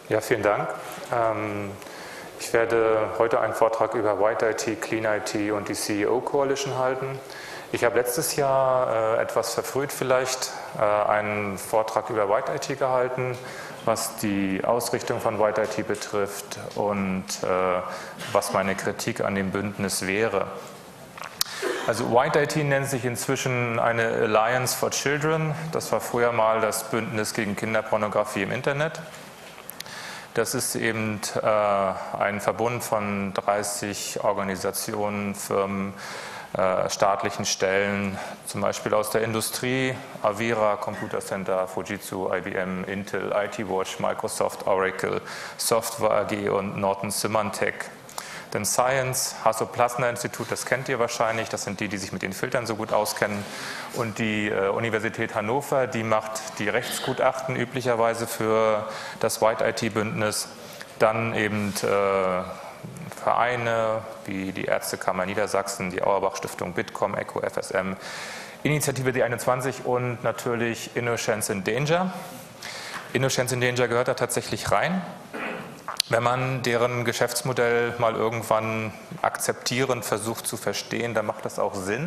Ja, vielen Dank. Ich werde heute einen Vortrag über White IT, Clean IT und die CEO Coalition halten. Ich habe letztes Jahr etwas verfrüht vielleicht einen Vortrag über White IT gehalten, was die Ausrichtung von White IT betrifft und was meine Kritik an dem Bündnis wäre. Also White IT nennt sich inzwischen eine Alliance for Children. Das war früher mal das Bündnis gegen Kinderpornografie im Internet. Das ist eben ein Verbund von 30 Organisationen, Firmen, staatlichen Stellen, zum Beispiel aus der Industrie, Avira, Computer Center, Fujitsu, IBM, Intel, IT Watch, Microsoft, Oracle, Software AG und Norton Symantec. Dann Science, Hasso-Plattner-Institut, das kennt ihr wahrscheinlich, das sind die, die sich mit den Filtern so gut auskennen. Und die Universität Hannover, die macht die Rechtsgutachten üblicherweise für das White IT-Bündnis. Dann eben Vereine wie die Ärztekammer Niedersachsen, die Auerbach-Stiftung, Bitkom, ECHO, FSM, Initiative D21 und natürlich Innocence in Danger. Innocence in Danger gehört da tatsächlich rein. Wenn man deren Geschäftsmodell mal irgendwann akzeptierend versucht zu verstehen, dann macht das auch Sinn.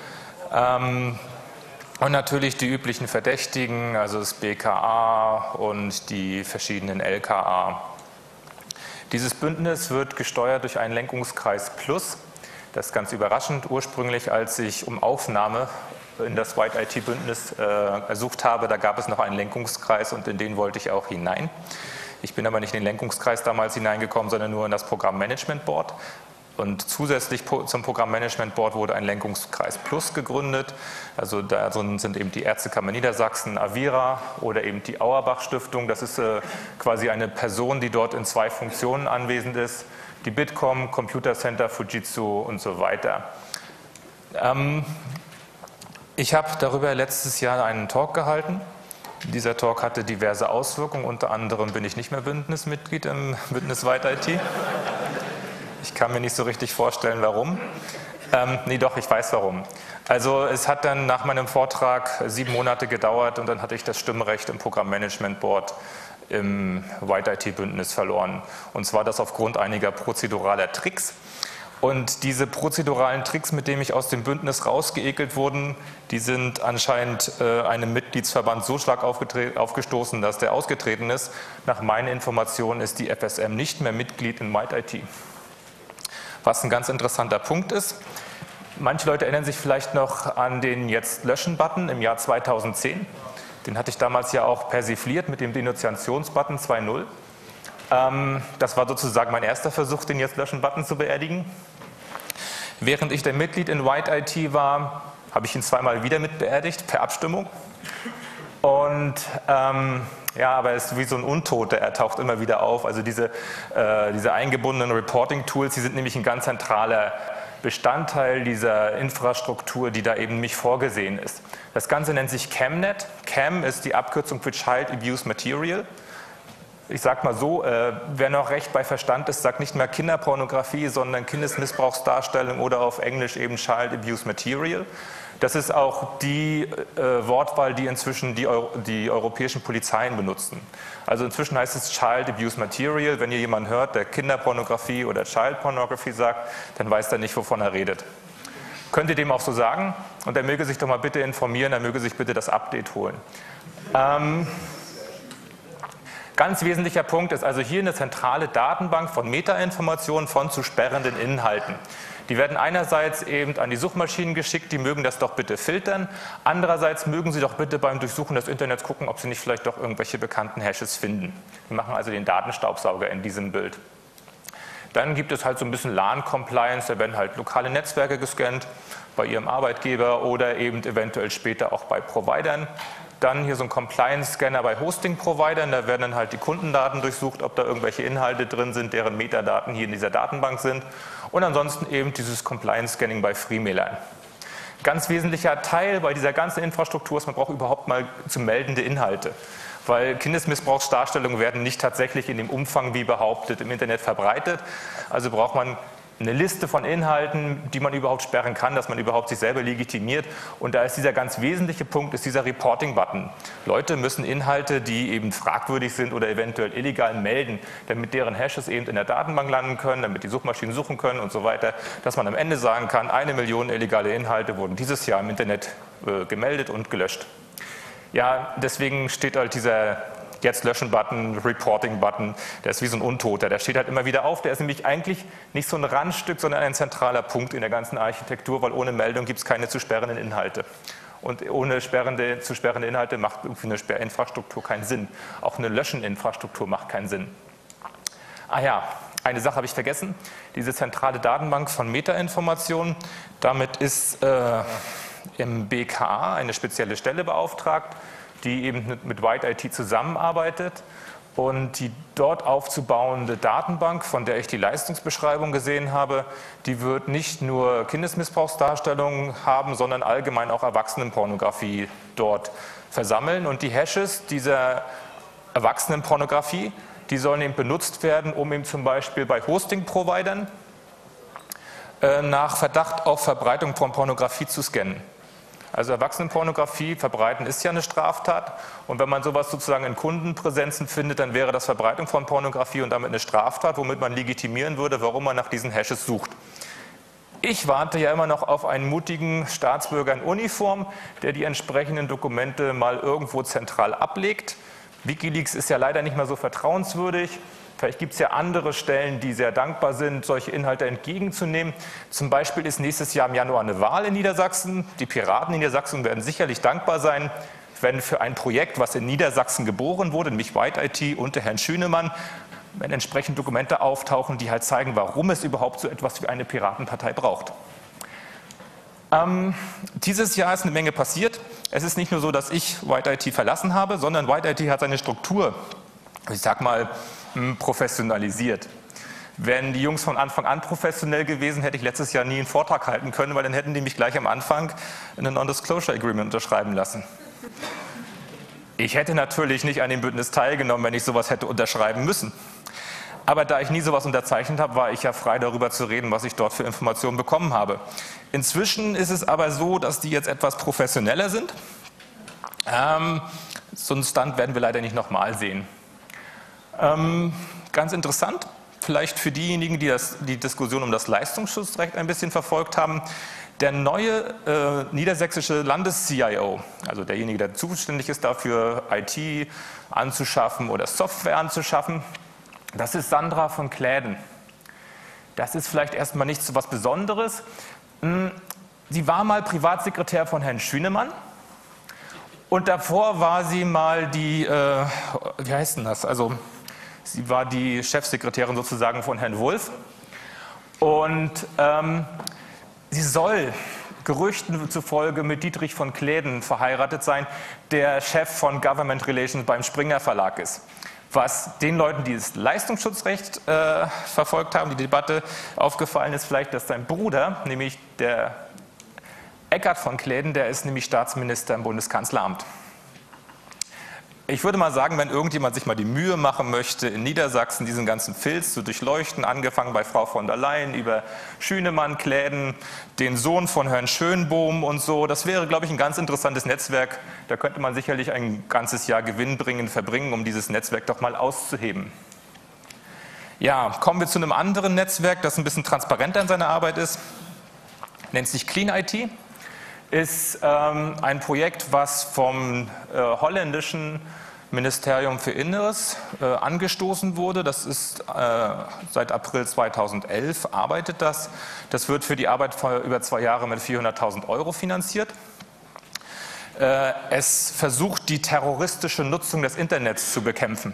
Und natürlich die üblichen Verdächtigen, also das BKA und die verschiedenen LKA. Dieses Bündnis wird gesteuert durch einen Lenkungskreis Plus. Das ist ganz überraschend. Ursprünglich, als ich um Aufnahme in das White IT-Bündnis ersucht habe, da gab es noch einen Lenkungskreis und in den wollte ich auch hinein. Ich bin aber nicht in den Lenkungskreis damals hineingekommen, sondern nur in das Programmmanagement Board. Und zusätzlich zum Programmmanagement Board wurde ein Lenkungskreis Plus gegründet. Also da sind eben die Ärztekammer Niedersachsen, Avira oder eben die Auerbach-Stiftung. Das ist quasi eine Person, die dort in zwei Funktionen anwesend ist. Die Bitkom, Computer Center, Fujitsu und so weiter. Ich habe darüber letztes Jahr einen Talk gehalten. Dieser Talk hatte diverse Auswirkungen. Unter anderem bin ich nicht mehr Bündnismitglied im Bündnis White IT. Ich kann mir nicht so richtig vorstellen, warum. Nee, doch, ich weiß warum. Also es hat dann nach meinem Vortrag 7 Monate gedauert und dann hatte ich das Stimmrecht im Programmmanagement Board im White IT-Bündnis verloren. Und zwar das aufgrund einiger prozeduraler Tricks. Und diese prozeduralen Tricks, mit denen ich aus dem Bündnis rausgeekelt wurden, die sind anscheinend einem Mitgliedsverband so stark aufgestoßen, dass der ausgetreten ist. Nach meinen Informationen ist die FSM nicht mehr Mitglied in White IT. Was ein ganz interessanter Punkt ist. Manche Leute erinnern sich vielleicht noch an den Jetzt-Löschen-Button im Jahr 2010. Den hatte ich damals ja auch persifliert mit dem Denunziations-Button 2.0. Das war sozusagen mein erster Versuch, den Jetzt-Löschen-Button zu beerdigen. Während ich der Mitglied in White IT war, habe ich ihn zweimal wieder mit beerdigt, per Abstimmung. Und ja, aber er ist wie so ein Untoter, er taucht immer wieder auf. Also diese eingebundenen Reporting-Tools, die sind nämlich ein ganz zentraler Bestandteil dieser Infrastruktur, die da eben nicht vorgesehen ist. Das Ganze nennt sich CAMNet. CAM ist die Abkürzung für Child Abuse Material. Ich sage mal so, wer noch recht bei Verstand ist, sagt nicht mehr Kinderpornografie, sondern Kindesmissbrauchsdarstellung oder auf Englisch eben Child Abuse Material. Das ist auch die Wortwahl, die inzwischen die europäischen Polizeien benutzen. Also inzwischen heißt es Child Abuse Material. Wenn ihr jemanden hört, der Kinderpornografie oder Child Pornography sagt, dann weiß er nicht, wovon er redet. Könnt ihr dem auch so sagen? Und er möge sich doch mal bitte informieren, er möge sich bitte das Update holen. Ganz wesentlicher Punkt ist also hier eine zentrale Datenbank von Metainformationen von zu sperrenden Inhalten. Die werden einerseits eben an die Suchmaschinen geschickt, die mögen das doch bitte filtern. Andererseits mögen sie doch bitte beim Durchsuchen des Internets gucken, ob sie nicht vielleicht doch irgendwelche bekannten Hashes finden. Wir machen also den Datenstaubsauger in diesem Bild. Dann gibt es halt so ein bisschen LAN-Compliance, da werden halt lokale Netzwerke gescannt, bei ihrem Arbeitgeber oder eben eventuell später auch bei Providern. Dann hier so ein Compliance-Scanner bei Hosting-Providern, da werden dann halt die Kundendaten durchsucht, ob da irgendwelche Inhalte drin sind, deren Metadaten hier in dieser Datenbank sind. Und ansonsten eben dieses Compliance-Scanning bei Freemailern. Ganz wesentlicher Teil bei dieser ganzen Infrastruktur ist, man braucht überhaupt mal zu meldende Inhalte. Weil Kindesmissbrauchsdarstellungen werden nicht tatsächlich in dem Umfang wie behauptet im Internet verbreitet. Also braucht man eine Liste von Inhalten, die man überhaupt sperren kann, dass man überhaupt sich selber legitimiert. Und da ist dieser ganz wesentliche Punkt, ist dieser Reporting-Button. Leute müssen Inhalte, die eben fragwürdig sind oder eventuell illegal melden, damit deren Hashes eben in der Datenbank landen können, damit die Suchmaschinen suchen können und so weiter, dass man am Ende sagen kann, 1 Million illegale Inhalte wurden dieses Jahr im Internet gemeldet und gelöscht. Ja, deswegen steht halt dieser Jetzt-Löschen-Button, Reporting-Button, der ist wie so ein Untoter, der steht halt immer wieder auf, der ist nämlich eigentlich nicht so ein Randstück, sondern ein zentraler Punkt in der ganzen Architektur, weil ohne Meldung gibt es keine zu sperrenden Inhalte. Und ohne zu sperrende Inhalte macht irgendwie eine Sperrinfrastruktur keinen Sinn. Auch eine Löscheninfrastruktur macht keinen Sinn. Ah ja, eine Sache habe ich vergessen, diese zentrale Datenbank von Metainformationen, damit ist im BKA eine spezielle Stelle beauftragt, die eben mit White IT zusammenarbeitet und die dort aufzubauende Datenbank, von der ich die Leistungsbeschreibung gesehen habe, die wird nicht nur Kindesmissbrauchsdarstellungen haben, sondern allgemein auch Erwachsenenpornografie dort versammeln. Und die Hashes dieser Erwachsenenpornografie, die sollen eben benutzt werden, um eben zum Beispiel bei Hosting-Providern nach Verdacht auf Verbreitung von Pornografie zu scannen. Also Erwachsenenpornografie verbreiten ist ja eine Straftat und wenn man sowas sozusagen in Kundenpräsenzen findet, dann wäre das Verbreitung von Pornografie und damit eine Straftat, womit man legitimieren würde, warum man nach diesen Hashes sucht. Ich warte ja immer noch auf einen mutigen Staatsbürger in Uniform, der die entsprechenden Dokumente mal irgendwo zentral ablegt. WikiLeaks ist ja leider nicht mehr so vertrauenswürdig. Vielleicht gibt es ja andere Stellen, die sehr dankbar sind, solche Inhalte entgegenzunehmen. Zum Beispiel ist nächstes Jahr im Januar eine Wahl in Niedersachsen. Die Piraten in Niedersachsen werden sicherlich dankbar sein, wenn für ein Projekt, was in Niedersachsen geboren wurde, nämlich White IT unter Herrn Schünemann, wenn entsprechend Dokumente auftauchen, die halt zeigen, warum es überhaupt so etwas wie eine Piratenpartei braucht. Dieses Jahr ist eine Menge passiert. Es ist nicht nur so, dass ich White IT verlassen habe, sondern White IT hat seine Struktur, ich sag mal, professionalisiert. Wären die Jungs von Anfang an professionell gewesen, hätte ich letztes Jahr nie einen Vortrag halten können, weil dann hätten die mich gleich am Anfang ein Non-Disclosure Agreement unterschreiben lassen. Ich hätte natürlich nicht an dem Bündnis teilgenommen, wenn ich sowas hätte unterschreiben müssen. Aber da ich nie sowas unterzeichnet habe, war ich ja frei darüber zu reden, was ich dort für Informationen bekommen habe. Inzwischen ist es aber so, dass die jetzt etwas professioneller sind. So einen Stunt werden wir leider nicht nochmal sehen. Ganz interessant, vielleicht für diejenigen, die die Diskussion um das Leistungsschutzrecht ein bisschen verfolgt haben, der neue niedersächsische Landes-CIO, also derjenige, der zuständig ist dafür, IT anzuschaffen oder Software anzuschaffen, das ist Sandra von Kläden. Das ist vielleicht erstmal nicht so was Besonderes. Sie war mal Privatsekretär von Herrn Schünemann. Und davor war sie mal die, wie heißt denn das, also sie war die Chefsekretärin sozusagen von Herrn Wulff und sie soll Gerüchten zufolge mit Dietrich von Kläden verheiratet sein, der Chef von Government Relations beim Springer Verlag ist. Was den Leuten, die das Leistungsschutzrecht verfolgt haben, die Debatte, aufgefallen ist vielleicht, dass sein Bruder, nämlich der Eckhard von Kläden, der ist nämlich Staatsminister im Bundeskanzleramt. Ich würde mal sagen, wenn irgendjemand sich mal die Mühe machen möchte, in Niedersachsen diesen ganzen Filz zu durchleuchten, angefangen bei Frau von der Leyen über Schünemann, Kläden, den Sohn von Herrn Schönbohm und so, das wäre, glaube ich, ein ganz interessantes Netzwerk. Da könnte man sicherlich ein ganzes Jahr gewinnbringend verbringen, um dieses Netzwerk doch mal auszuheben. Ja, kommen wir zu einem anderen Netzwerk, das ein bisschen transparenter in seiner Arbeit ist, nennt sich Clean IT. Ist ein Projekt, was vom holländischen Ministerium für Inneres angestoßen wurde. Das ist seit April 2011 arbeitet das. Das wird für die Arbeit über 2 Jahre mit 400.000 € finanziert. Es versucht, die terroristische Nutzung des Internets zu bekämpfen.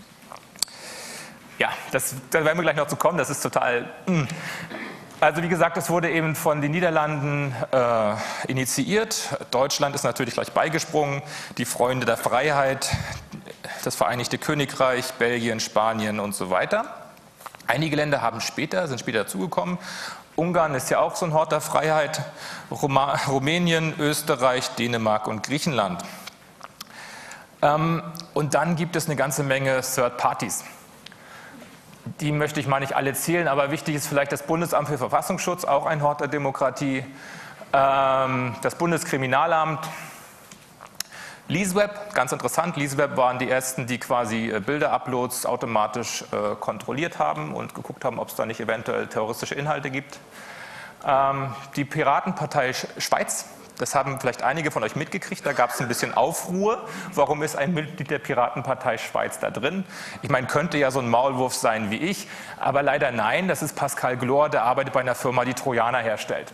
Ja, da werden wir gleich noch zu kommen, das ist total... Also wie gesagt, es wurde eben von den Niederlanden initiiert. Deutschland ist natürlich gleich beigesprungen. Die Freunde der Freiheit, das Vereinigte Königreich, Belgien, Spanien und so weiter. Einige Länder sind später dazugekommen. Ungarn ist ja auch so ein Hort der Freiheit. Rumänien, Österreich, Dänemark und Griechenland. Und dann gibt es eine ganze Menge Third Parties. Die möchte ich mal nicht alle zählen, aber wichtig ist vielleicht das Bundesamt für Verfassungsschutz, auch ein Hort der Demokratie, das Bundeskriminalamt, LeaseWeb, ganz interessant, LeaseWeb waren die ersten, die quasi Bilder-Uploads automatisch kontrolliert haben und geguckt haben, ob es da nicht eventuell terroristische Inhalte gibt. Die Piratenpartei Schweiz, das haben vielleicht einige von euch mitgekriegt, da gab es ein bisschen Aufruhr. Warum ist ein Mitglied der Piratenpartei Schweiz da drin? Ich meine, könnte ja so ein Maulwurf sein wie ich, aber leider nein, das ist Pascal Glor, der arbeitet bei einer Firma, die Trojaner herstellt.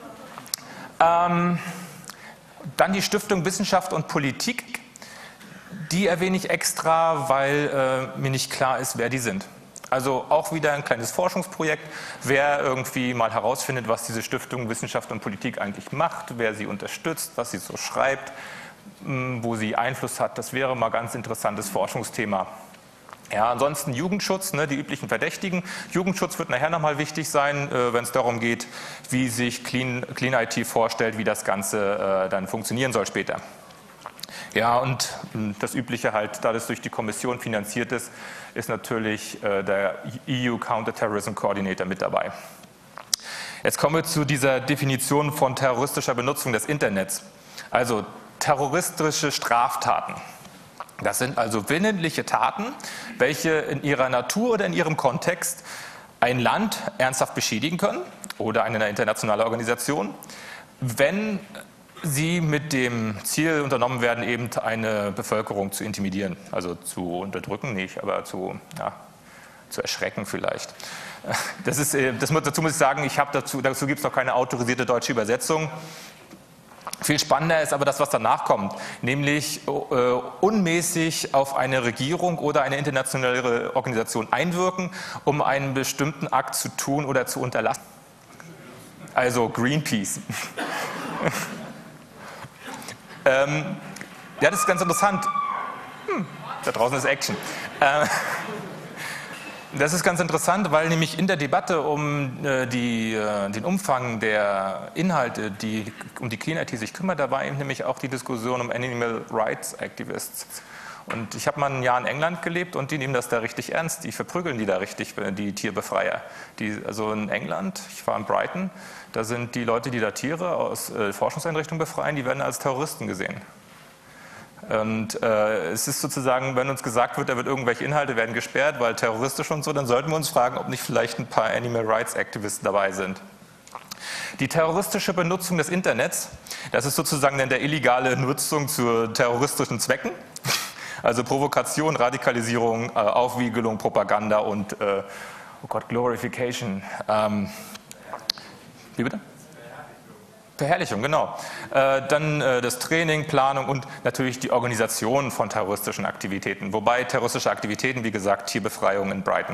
Dann die Stiftung Wissenschaft und Politik, die erwähne ich extra, weil mir nicht klar ist, wer die sind. Also auch wieder ein kleines Forschungsprojekt, wer irgendwie mal herausfindet, was diese Stiftung Wissenschaft und Politik eigentlich macht, wer sie unterstützt, was sie so schreibt, wo sie Einfluss hat, das wäre mal ein ganz interessantes Forschungsthema. Ja, ansonsten Jugendschutz, ne, die üblichen Verdächtigen. Jugendschutz wird nachher nochmal wichtig sein, wenn es darum geht, wie sich Clean IT vorstellt, wie das Ganze dann funktionieren soll später. Ja, und das Übliche halt, da das durch die Kommission finanziert ist, ist natürlich der EU Counterterrorism Coordinator mit dabei. Jetzt kommen wir zu dieser Definition von terroristischer Benutzung des Internets. Also terroristische Straftaten. Das sind also willentliche Taten, welche in ihrer Natur oder in ihrem Kontext ein Land ernsthaft beschädigen können oder eine internationale Organisation, wenn sie mit dem Ziel unternommen werden, eben eine Bevölkerung zu intimidieren, also zu unterdrücken nicht, aber zu erschrecken vielleicht. Dazu muss ich sagen, dazu gibt es noch keine autorisierte deutsche Übersetzung. Viel spannender ist aber das, was danach kommt, nämlich unmäßig auf eine Regierung oder eine internationale Organisation einwirken, um einen bestimmten Akt zu tun oder zu unterlassen. Also Greenpeace. Ja, das ist ganz interessant. Da draußen ist Action. Das ist ganz interessant, weil nämlich in der Debatte um den Umfang der Inhalte, um die Clean IT sich kümmert, da war eben nämlich auch die Diskussion um Animal Rights Activists. Und ich habe mal ein Jahr in England gelebt und die nehmen das da richtig ernst. Die verprügeln die da richtig, die Tierbefreier. Also in England, ich war in Brighton, da sind die Leute, die da Tiere aus Forschungseinrichtungen befreien, die werden als Terroristen gesehen. Und es ist sozusagen, wenn uns gesagt wird, da wird irgendwelche Inhalte werden gesperrt, weil terroristisch und so, dann sollten wir uns fragen, ob nicht vielleicht ein paar Animal Rights Activisten dabei sind. Die terroristische Benutzung des Internets, das ist sozusagen dann der illegale Nutzung zu terroristischen Zwecken. Also Provokation, Radikalisierung, Aufwiegelung, Propaganda und oh Gott, Glorification. Wie bitte? Verherrlichung, genau. Dann das Training, Planung und natürlich die Organisation von terroristischen Aktivitäten. Wobei terroristische Aktivitäten, wie gesagt, Tierbefreiung in Brighton.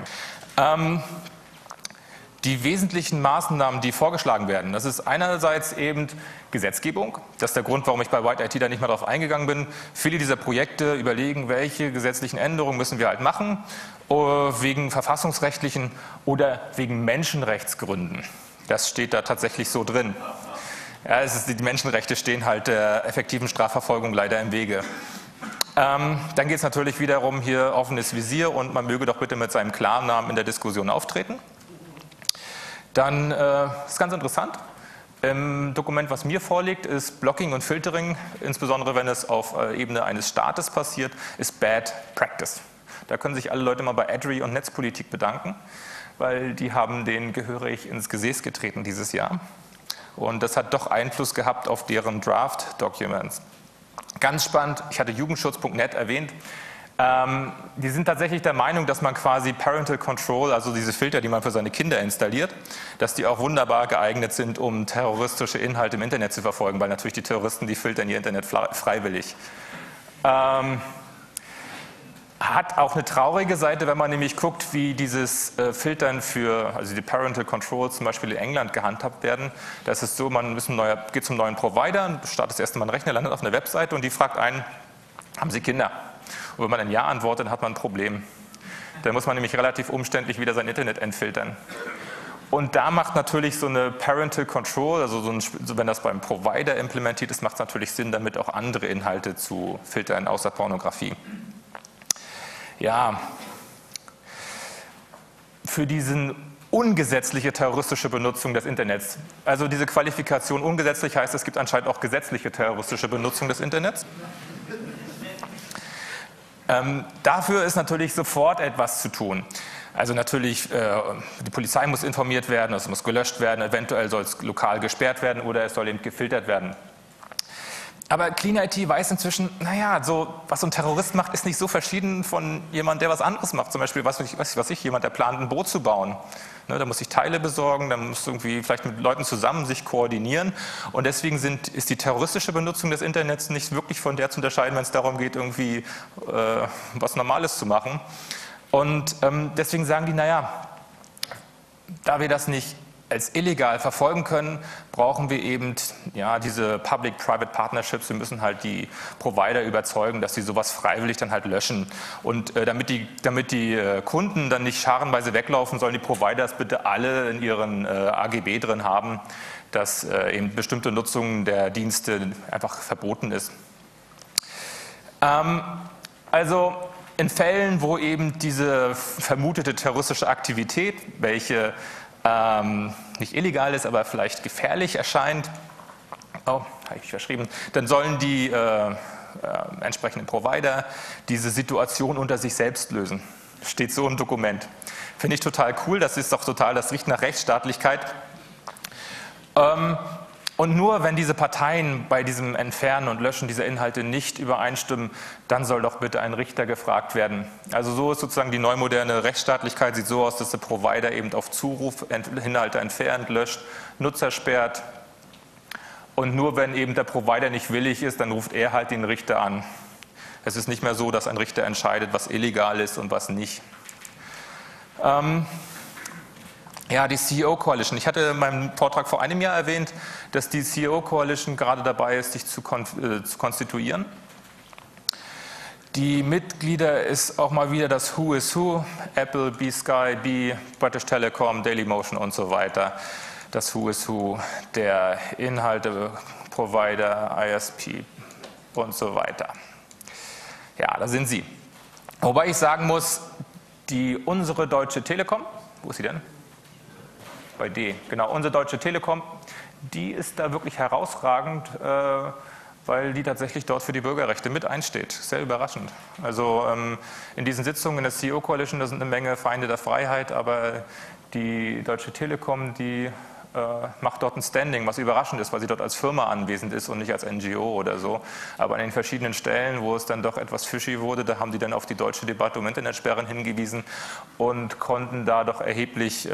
Die wesentlichen Maßnahmen, die vorgeschlagen werden, das ist einerseits eben Gesetzgebung. Das ist der Grund, warum ich bei White IT da nicht mehr darauf eingegangen bin. Viele dieser Projekte überlegen, welche gesetzlichen Änderungen müssen wir halt machen, wegen verfassungsrechtlichen oder wegen Menschenrechtsgründen. Das steht da tatsächlich so drin. Ja, die Menschenrechte stehen halt der effektiven Strafverfolgung leider im Wege. Dann geht es natürlich wiederum hier offenes Visier und man möge doch bitte mit seinem Klarnamen in der Diskussion auftreten. Dann ist ganz interessant, im Dokument, was mir vorliegt, ist Blocking und Filtering, insbesondere wenn es auf Ebene eines Staates passiert, ist Bad Practice. Da können sich alle Leute mal bei Adri und Netzpolitik bedanken, weil die haben denen gehörig ins Gesäß getreten dieses Jahr. Und das hat doch Einfluss gehabt auf deren Draft-Documents. Ganz spannend, ich hatte Jugendschutz.net erwähnt. Die sind tatsächlich der Meinung, dass man quasi Parental Control, also diese Filter, die man für seine Kinder installiert, dass die auch wunderbar geeignet sind, um terroristische Inhalte im Internet zu verfolgen, weil natürlich die Terroristen, die filtern ihr Internet freiwillig. Hat auch eine traurige Seite, wenn man nämlich guckt, wie dieses Filtern also die Parental Control zum Beispiel in England gehandhabt werden. Das ist so, man geht zum neuen Provider, startet das erste Mal einen Rechner, landet auf einer Webseite und die fragt einen, haben Sie Kinder? Und wenn man ein Ja antwortet, hat man ein Problem. Dann muss man nämlich relativ umständlich wieder sein Internet entfiltern. Und da macht natürlich so eine Parental Control, also wenn das beim Provider implementiert ist, macht es natürlich Sinn, damit auch andere Inhalte zu filtern, außer Pornografie. Ja, für diesen ungesetzliche terroristische Benutzung des Internets. Also diese Qualifikation ungesetzlich heißt, es gibt anscheinend auch gesetzliche terroristische Benutzung des Internets. Dafür ist natürlich sofort etwas zu tun. Also natürlich, die Polizei muss informiert werden, es muss gelöscht werden, eventuell soll es lokal gesperrt werden oder es soll eben gefiltert werden. Aber Clean IT weiß inzwischen, naja, so, was so ein Terrorist macht, ist nicht so verschieden von jemand, der was anderes macht. Zum Beispiel, jemand, der plant, ein Boot zu bauen. Ne, da muss sich Teile besorgen, da muss irgendwie vielleicht mit Leuten zusammen sich koordinieren. Und deswegen ist die terroristische Benutzung des Internets nicht wirklich von der zu unterscheiden, wenn es darum geht, irgendwie was Normales zu machen. Und deswegen sagen die, naja, da wir das nicht als illegal verfolgen können, brauchen wir eben ja, diese Public-Private Partnerships. Wir müssen halt die Provider überzeugen, dass sie sowas freiwillig dann halt löschen. Und damit die Kunden dann nicht scharenweise weglaufen, sollen die Provider es bitte alle in ihren AGB drin haben, dass eben bestimmte Nutzung der Dienste einfach verboten ist. Also in Fällen, wo eben diese vermutete terroristische Aktivität, welche nicht illegal ist, aber vielleicht gefährlich erscheint, oh, habe ich verschrieben, dann sollen die entsprechenden Provider diese Situation unter sich selbst lösen. Steht so im Dokument. Finde ich total cool, das ist doch total, das riecht nach Rechtsstaatlichkeit. Und nur wenn diese Parteien bei diesem Entfernen und Löschen dieser Inhalte nicht übereinstimmen, dann soll doch bitte ein Richter gefragt werden. Also so ist sozusagen die neumoderne Rechtsstaatlichkeit, sieht so aus, dass der Provider eben auf Zuruf Inhalte entfernt, löscht, Nutzer sperrt. Und nur wenn eben der Provider nicht willig ist, dann ruft er halt den Richter an. Es ist nicht mehr so, dass ein Richter entscheidet, was illegal ist und was nicht. Ja, die CEO Coalition. Ich hatte in meinem Vortrag vor einem Jahr erwähnt, dass die CEO Coalition gerade dabei ist, sich zu konstituieren. Die Mitglieder ist auch mal wieder das Who is Who, Apple, B-Sky, British Telecom, Dailymotion und so weiter. Das Who is Who der Inhalte-Provider, ISP und so weiter. Ja, da sind sie. Wobei ich sagen muss, unsere Deutsche Telekom, wo ist sie denn? Bei D, genau, unsere Deutsche Telekom, die ist da wirklich herausragend, weil die tatsächlich dort für die Bürgerrechte mit einsteht. Sehr überraschend. Also in diesen Sitzungen in der CEO Coalition, da sind eine Menge Feinde der Freiheit, aber die Deutsche Telekom, die macht dort ein Standing, was überraschend ist, weil sie dort als Firma anwesend ist und nicht als NGO oder so. Aber an den verschiedenen Stellen, wo es dann doch etwas fishy wurde, da haben die dann auf die deutsche Debatte um Internetsperren hingewiesen und konnten da doch erheblich,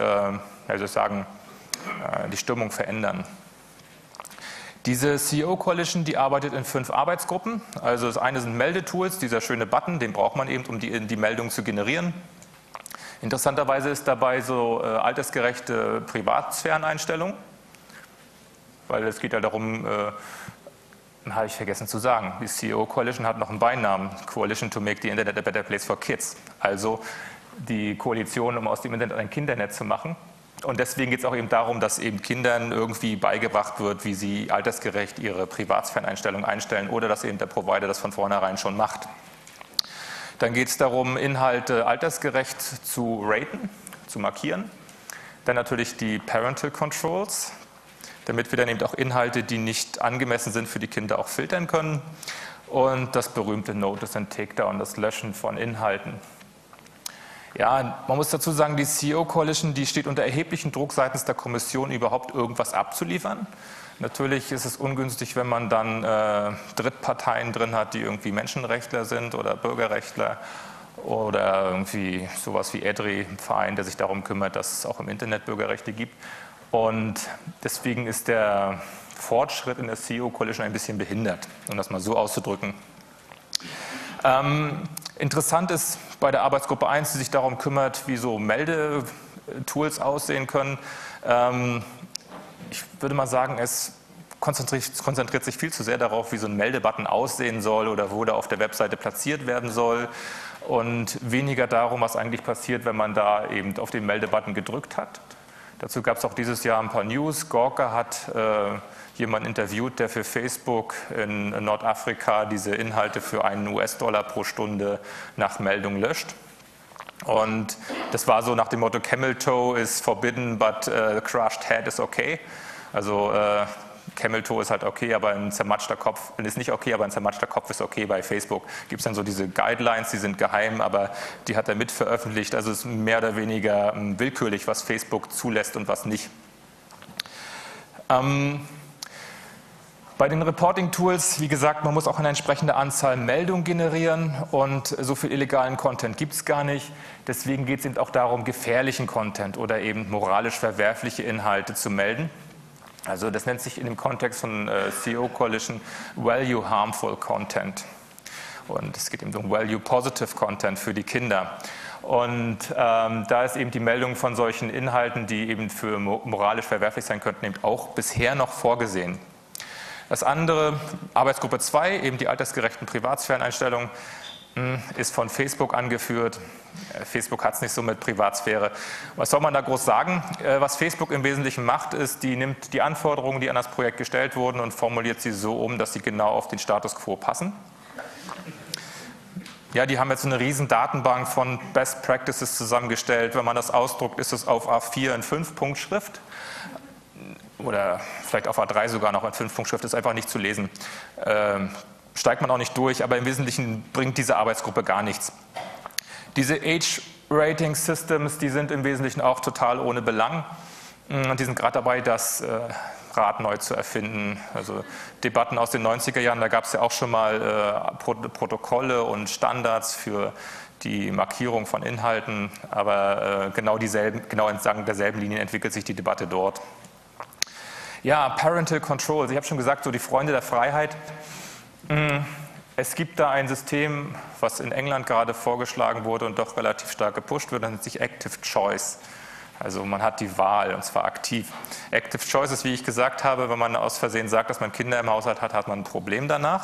die Stimmung verändern. Diese CEO Coalition, die arbeitet in 5 Arbeitsgruppen. Also das eine sind Meldetools, dieser schöne Button, den braucht man eben, um die Meldung zu generieren. Interessanterweise ist dabei so altersgerechte Privatsphäreneinstellung, weil es geht ja darum, habe ich vergessen zu sagen, die CEO Coalition hat noch einen Beinamen, Coalition to make the Internet a better place for kids. Also die Koalition, um aus dem Internet ein Kindernetz zu machen. Und deswegen geht es auch eben darum, dass eben Kindern irgendwie beigebracht wird, wie sie altersgerecht ihre Privatsphäreneinstellung einstellen oder dass eben der Provider das von vornherein schon macht. Dann geht es darum, Inhalte altersgerecht zu raten, zu markieren. Dann natürlich die Parental Controls, damit wir dann eben auch Inhalte, die nicht angemessen sind für die Kinder, auch filtern können. Und das berühmte Notice and Takedown, das Löschen von Inhalten. Ja, man muss dazu sagen, die CEO Coalition, die steht unter erheblichem Druck seitens der Kommission, überhaupt irgendwas abzuliefern. Natürlich ist es ungünstig, wenn man dann Drittparteien drin hat, die irgendwie Menschenrechtler sind oder Bürgerrechtler oder irgendwie sowas wie EDRI, ein Verein, der sich darum kümmert, dass es auch im Internet Bürgerrechte gibt. Und deswegen ist der Fortschritt in der CEO Coalition ein bisschen behindert, um das mal so auszudrücken. Interessant ist bei der Arbeitsgruppe 1, die sich darum kümmert, wie so Meldetools aussehen können. Ich würde mal sagen, es konzentriert sich viel zu sehr darauf, wie so ein Meldebutton aussehen soll oder wo der auf der Webseite platziert werden soll und weniger darum, was eigentlich passiert, wenn man da eben auf den Meldebutton gedrückt hat. Dazu gab es auch dieses Jahr ein paar News. Gawker hat jemanden interviewt, der für Facebook in Nordafrika diese Inhalte für $1 pro Stunde nach Meldung löscht. Und das war so nach dem Motto, Camel Toe is forbidden, but crushed head is okay. Also Camel Toe ist halt okay, aber ein zermatschter Kopf ist nicht okay, aber ein zermatschter Kopf ist okay. Bei Facebook gibt es dann so diese Guidelines, die sind geheim, aber die hat er mit veröffentlicht. Also es ist mehr oder weniger willkürlich, was Facebook zulässt und was nicht. Bei den Reporting-Tools, wie gesagt, man muss auch eine entsprechende Anzahl Meldungen generieren und so viel illegalen Content gibt es gar nicht. Deswegen geht es eben auch darum, gefährlichen Content oder eben moralisch verwerfliche Inhalte zu melden. Also das nennt sich in dem Kontext von CEO Coalition Value Harmful Content. Und es geht eben um Value Positive Content für die Kinder. Und da ist eben die Meldung von solchen Inhalten, die eben für moralisch verwerflich sein könnten, eben auch bisher noch vorgesehen. Das andere, Arbeitsgruppe 2, eben die altersgerechten Privatsphäreneinstellungen, ist von Facebook angeführt. Facebook hat es nicht so mit Privatsphäre. Was soll man da groß sagen? Was Facebook im Wesentlichen macht, ist, die nimmt die Anforderungen, die an das Projekt gestellt wurden und formuliert sie so um, dass sie genau auf den Status quo passen. Ja, die haben jetzt eine riesen Datenbank von Best Practices zusammengestellt. Wenn man das ausdruckt, ist es auf A4 in 5-Punkt-Schrift. Oder vielleicht auf A3 sogar noch in 5-Punkt-Schrift, ist einfach nicht zu lesen. Steigt man auch nicht durch, aber im Wesentlichen bringt diese Arbeitsgruppe gar nichts. Diese Age-Rating-Systems, die sind im Wesentlichen auch total ohne Belang. Und die sind gerade dabei, das Rad neu zu erfinden. Also Debatten aus den 90er Jahren, da gab es ja auch schon mal Protokolle und Standards für die Markierung von Inhalten, aber genau entlang derselben Linien entwickelt sich die Debatte dort. Ja, Parental Controls. Ich habe schon gesagt, so die Freunde der Freiheit. Es gibt da ein System, was in England gerade vorgeschlagen wurde und doch relativ stark gepusht wird, das nennt sich Active Choice. Also man hat die Wahl, und zwar aktiv. Active Choice ist, wie ich gesagt habe, wenn man aus Versehen sagt, dass man Kinder im Haushalt hat, hat man ein Problem danach.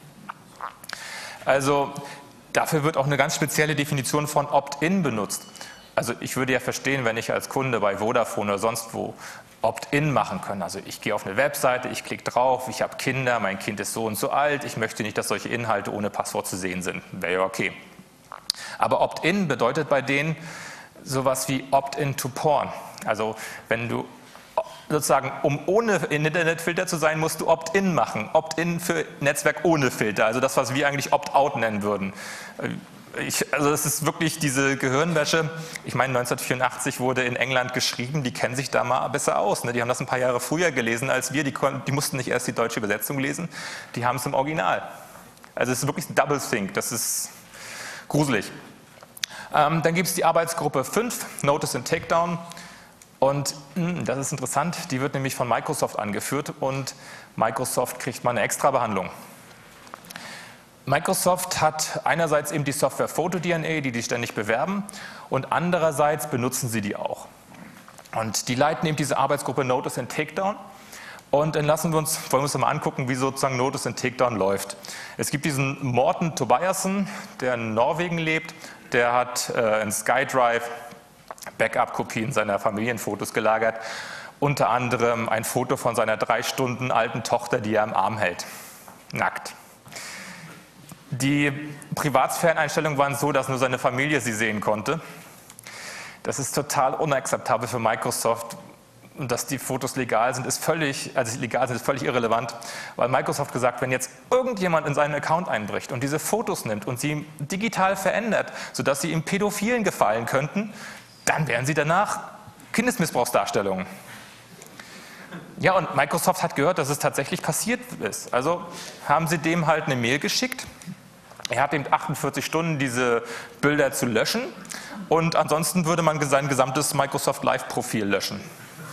Also dafür wird auch eine ganz spezielle Definition von Opt-in benutzt. Also ich würde ja verstehen, wenn ich als Kunde bei Vodafone oder sonst wo Opt-in machen können. Also ich gehe auf eine Webseite, ich klicke drauf, ich habe Kinder, mein Kind ist so und so alt, ich möchte nicht, dass solche Inhalte ohne Passwort zu sehen sind. Wäre ja okay. Aber Opt-in bedeutet bei denen sowas wie Opt-in to Porn. Also wenn du sozusagen, um ohne Internetfilter zu sein, musst du Opt-in machen. Opt-in für Netzwerk ohne Filter. Also das, was wir eigentlich Opt-out nennen würden. Also es ist wirklich diese Gehirnwäsche. Ich meine, 1984 wurde in England geschrieben, die kennen sich da mal besser aus. Ne? Die haben das ein paar Jahre früher gelesen als wir. Die mussten nicht erst die deutsche Übersetzung lesen, die haben es im Original. Also es ist wirklich ein Double Think, das ist gruselig. Dann gibt es die Arbeitsgruppe 5, Notice and Takedown. Und das ist interessant, die wird nämlich von Microsoft angeführt und Microsoft kriegt mal eine Extrabehandlung. Microsoft hat einerseits eben die Software PhotoDNA, die ständig bewerben, und andererseits benutzen sie die auch. Und die leiten eben diese Arbeitsgruppe Notice and Takedown. Und dann wollen wir uns mal angucken, wie sozusagen Notice and Takedown läuft. Es gibt diesen Morten Tobiasen, der in Norwegen lebt, der hat in SkyDrive Backup-Kopien seiner Familienfotos gelagert, unter anderem ein Foto von seiner 3 Stunden alten Tochter, die er im Arm hält, nackt. Die Privatsphäreneinstellungen waren so, dass nur seine Familie sie sehen konnte. Das ist total unakzeptabel für Microsoft. Und dass die Fotos legal sind, ist völlig irrelevant, weil Microsoft gesagt, wenn jetzt irgendjemand in seinen Account einbricht und diese Fotos nimmt und sie digital verändert, sodass sie ihm Pädophilen gefallen könnten, dann wären sie danach Kindesmissbrauchsdarstellungen. Ja, und Microsoft hat gehört, dass es tatsächlich passiert ist. Also haben sie dem halt eine Mail geschickt. Er hat eben 48 Stunden, diese Bilder zu löschen, und ansonsten würde man sein gesamtes Microsoft Live-Profil löschen.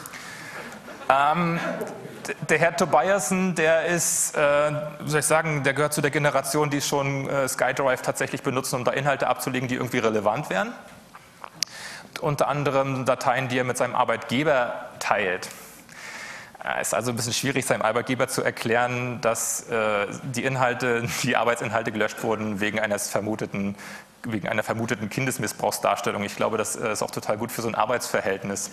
Der Herr Tobiasen, der ist, wie soll ich sagen, der gehört zu der Generation, die schon SkyDrive tatsächlich benutzen, um da Inhalte abzulegen, die irgendwie relevant wären. Unter anderem Dateien, die er mit seinem Arbeitgeber teilt. Es ist also ein bisschen schwierig, seinem Arbeitgeber zu erklären, dass die Arbeitsinhalte gelöscht wurden wegen einer vermuteten Kindesmissbrauchsdarstellung. Ich glaube, das ist auch total gut für so ein Arbeitsverhältnis.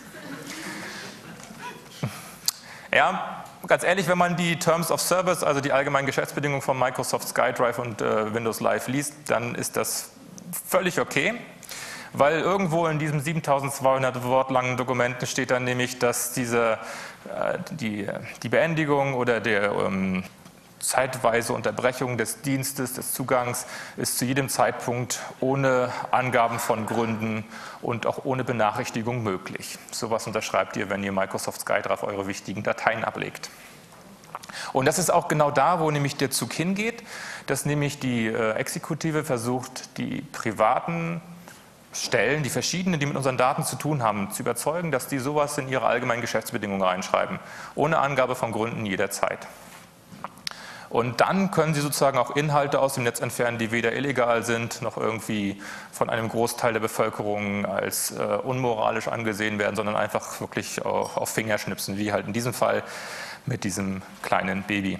Ja, ganz ehrlich, wenn man die Terms of Service, also die allgemeinen Geschäftsbedingungen von Microsoft SkyDrive und Windows Live liest, dann ist das völlig okay. weil irgendwo in diesem 7200 Wort langen Dokument steht dann nämlich, dass die Beendigung oder der zeitweise Unterbrechung des Dienstes, des Zugangs ist zu jedem Zeitpunkt ohne Angaben von Gründen und auch ohne Benachrichtigung möglich. Sowas unterschreibt ihr, wenn ihr Microsoft SkyDrive eure wichtigen Dateien ablegt. Und das ist auch genau da, wo nämlich der Zug hingeht, dass nämlich die Exekutive versucht, die privaten Stellen, die verschiedenen, die mit unseren Daten zu tun haben, zu überzeugen, dass die sowas in ihre allgemeinen Geschäftsbedingungen reinschreiben, ohne Angabe von Gründen jederzeit. Und dann können Sie sozusagen auch Inhalte aus dem Netz entfernen, die weder illegal sind, noch irgendwie von einem Großteil der Bevölkerung als unmoralisch angesehen werden, sondern einfach wirklich auf Fingerschnipsen, wie halt in diesem Fall mit diesem kleinen Baby.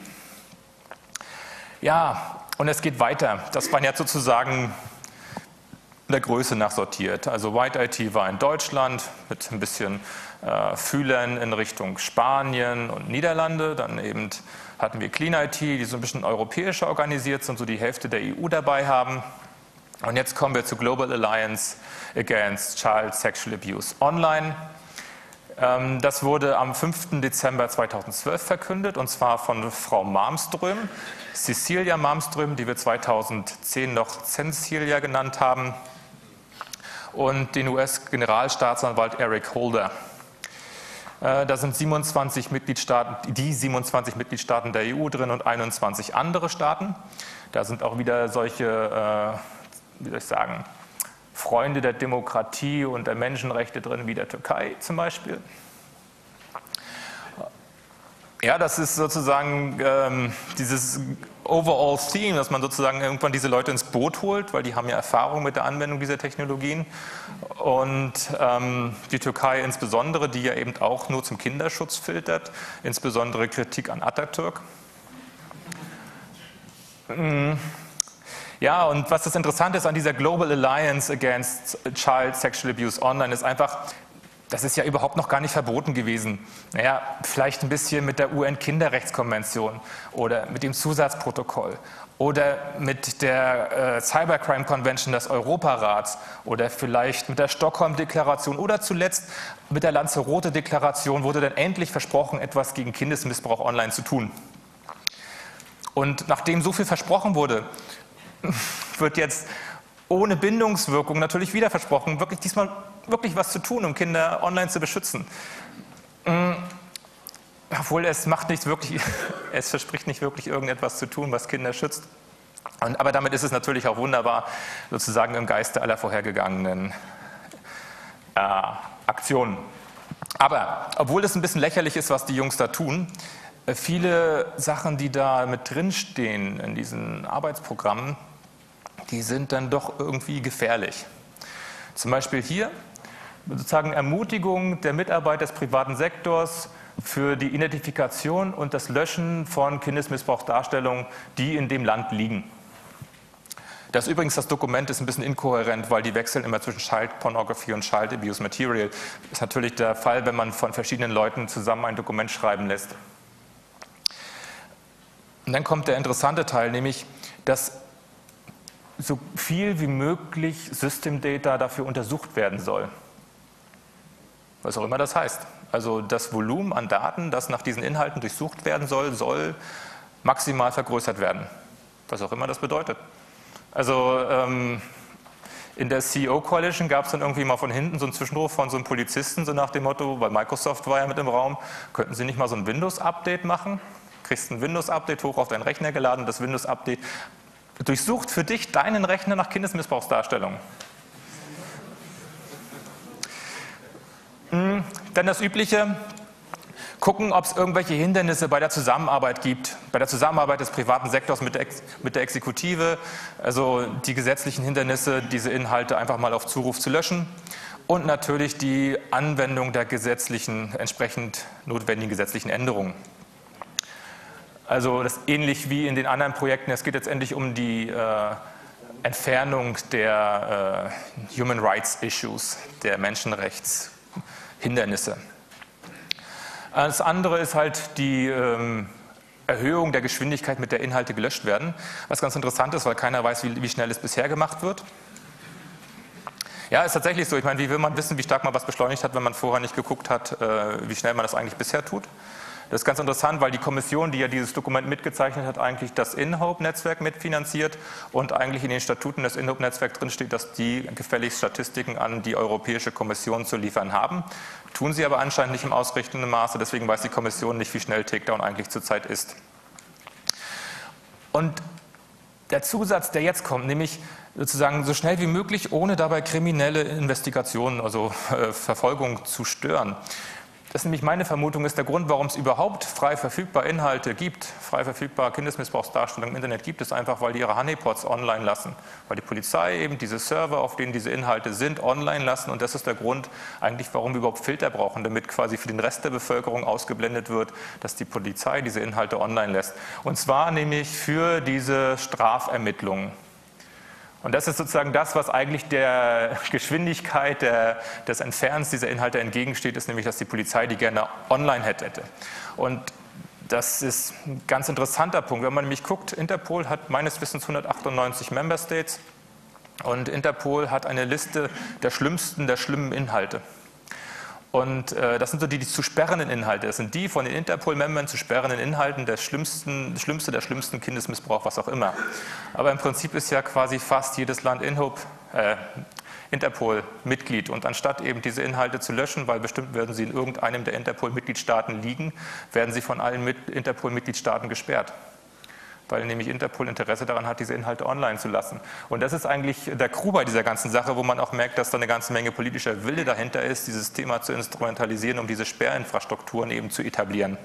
Ja, und es geht weiter. Das waren jetzt sozusagen der Größe nach sortiert. Also White IT war in Deutschland mit ein bisschen Fühlern in Richtung Spanien und Niederlande. Dann eben hatten wir Clean IT, die so ein bisschen europäischer organisiert sind, so die Hälfte der EU dabei haben. Und jetzt kommen wir zu Global Alliance Against Child Sexual Abuse Online. Das wurde am 5. Dezember 2012 verkündet, und zwar von Frau Malmström, Cecilia Malmström, die wir 2010 noch Cecilia genannt haben, und den US-Generalstaatsanwalt Eric Holder. Da sind 27 Mitgliedstaaten, die 27 Mitgliedstaaten der EU drin und 21 andere Staaten. Da sind auch wieder solche, wie soll ich sagen, Freunde der Demokratie und der Menschenrechte drin, wie der Türkei zum Beispiel. Ja, das ist sozusagen dieses Overall Theme, dass man sozusagen irgendwann diese Leute ins Boot holt, weil die haben ja Erfahrung mit der Anwendung dieser Technologien. Und die Türkei insbesondere, die ja eben auch nur zum Kinderschutz filtert, insbesondere Kritik an Atatürk. Ja, und was das Interessante ist an dieser Global Alliance Against Child Sexual Abuse Online ist einfach, das ist ja überhaupt noch gar nicht verboten gewesen. Naja, vielleicht ein bisschen mit der UN-Kinderrechtskonvention oder mit dem Zusatzprotokoll oder mit der Cybercrime Convention des Europarats oder vielleicht mit der Stockholm-Deklaration oder zuletzt mit der Lanzarote-Deklaration wurde dann endlich versprochen, etwas gegen Kindesmissbrauch online zu tun. Und nachdem so viel versprochen wurde, wird jetzt ohne Bindungswirkung natürlich wieder versprochen, diesmal wirklich was zu tun, um Kinder online zu beschützen. Obwohl es verspricht nicht wirklich irgendetwas zu tun, was Kinder schützt. Aber damit ist es natürlich auch wunderbar, sozusagen im Geiste aller vorhergegangenen Aktionen. Aber obwohl es ein bisschen lächerlich ist, was die Jungs da tun, viele Sachen, die da mit drinstehen in diesen Arbeitsprogrammen, die sind dann doch irgendwie gefährlich. Zum Beispiel hier sozusagen Ermutigung der Mitarbeiter des privaten Sektors für die Identifikation und das Löschen von Kindesmissbrauchsdarstellungen, die in dem Land liegen. Das Dokument ist ein bisschen inkohärent, weil die wechseln immer zwischen Child Pornography und Child Abuse Material. Das ist natürlich der Fall, wenn man von verschiedenen Leuten zusammen ein Dokument schreiben lässt. Und dann kommt der interessante Teil, nämlich, dass so viel wie möglich System Data dafür untersucht werden soll. Was auch immer das heißt. Also das Volumen an Daten, das nach diesen Inhalten durchsucht werden soll, soll maximal vergrößert werden. Was auch immer das bedeutet. Also in der CEO Coalition gab es dann irgendwie mal von hinten so einen Zwischenruf von so einem Polizisten, so nach dem Motto, weil Microsoft war ja mit im Raum, könnten Sie nicht mal so ein Windows-Update machen? Kriegst ein Windows-Update hoch auf deinen Rechner geladen, das Windows-Update durchsucht für dich deinen Rechner nach Kindesmissbrauchsdarstellungen. Dann das Übliche, gucken, ob es irgendwelche Hindernisse bei der Zusammenarbeit gibt, bei der Zusammenarbeit des privaten Sektors mit der Exekutive, also die gesetzlichen Hindernisse, diese Inhalte einfach mal auf Zuruf zu löschen und natürlich die Anwendung der entsprechend notwendigen gesetzlichen Änderungen. Also das ähnlich wie in den anderen Projekten, es geht letztendlich um die Entfernung der Human Rights Issues, der Menschenrechtshindernisse. Das andere ist halt die Erhöhung der Geschwindigkeit, mit der Inhalte gelöscht werden, was ganz interessant ist, weil keiner weiß, wie schnell es bisher gemacht wird. Ja, ist tatsächlich so. Ich meine, wie will man wissen, wie stark man was beschleunigt hat, wenn man vorher nicht geguckt hat, wie schnell man das eigentlich bisher tut? Das ist ganz interessant, weil die Kommission, die ja dieses Dokument mitgezeichnet hat, eigentlich das InHope-Netzwerk mitfinanziert und eigentlich in den Statuten des InHope-Netzwerks drinsteht, dass die gefälligst Statistiken an die Europäische Kommission zu liefern haben. Tun sie aber anscheinend nicht im ausreichenden Maße, deswegen weiß die Kommission nicht, wie schnell Takedown eigentlich zurzeit ist. Und der Zusatz, der jetzt kommt, nämlich sozusagen so schnell wie möglich, ohne dabei kriminelle Investigationen, also Verfolgung zu stören. Das ist nämlich meine Vermutung, ist der Grund, warum es überhaupt frei verfügbare Inhalte gibt, frei verfügbare Kindesmissbrauchsdarstellungen im Internet gibt es einfach, weil die ihre Honeypots online lassen. Weil die Polizei eben diese Server, auf denen diese Inhalte sind, online lassen und das ist der Grund eigentlich, warum wir überhaupt Filter brauchen, damit quasi für den Rest der Bevölkerung ausgeblendet wird, dass die Polizei diese Inhalte online lässt. Und zwar nämlich für diese Strafermittlungen. Und das ist sozusagen das, was eigentlich der Geschwindigkeit des Entfernens dieser Inhalte entgegensteht, ist nämlich, dass die Polizei die gerne online hätte. Und das ist ein ganz interessanter Punkt. Wenn man nämlich guckt, Interpol hat meines Wissens 198 Member States und Interpol hat eine Liste der schlimmsten, der schlimmen Inhalte. Und das sind so die zu sperrenden Inhalte. Das sind die von den Interpol-Membern zu sperrenden Inhalten der schlimmste der schlimmsten Kindesmissbrauch, was auch immer. Aber im Prinzip ist ja quasi fast jedes Land Interpol-Mitglied. Und anstatt eben diese Inhalte zu löschen, weil bestimmt werden sie in irgendeinem der Interpol-Mitgliedstaaten liegen, werden sie von allen Interpol-Mitgliedstaaten gesperrt. Weil nämlich Interpol Interesse daran hat, diese Inhalte online zu lassen. Und das ist eigentlich der Clou bei dieser ganzen Sache, wo man auch merkt, dass da eine ganze Menge politischer Wille dahinter ist, dieses Thema zu instrumentalisieren, um diese Sperrinfrastrukturen eben zu etablieren.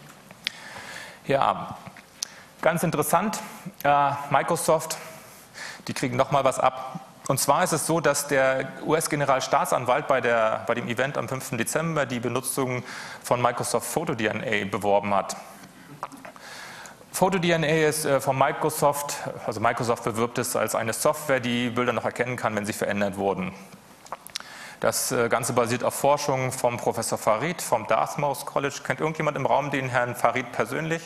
Ja, ganz interessant, Microsoft, die kriegen nochmal was ab. Und zwar ist es so, dass der US-Generalstaatsanwalt bei dem Event am 5. Dezember die Benutzung von Microsoft PhotoDNA beworben hat. PhotoDNA ist von Microsoft, also Microsoft bewirbt es als eine Software, die Bilder noch erkennen kann, wenn sie verändert wurden. Das Ganze basiert auf Forschung vom Professor Farid vom Dartmouth College. Kennt irgendjemand im Raum den Herrn Farid persönlich?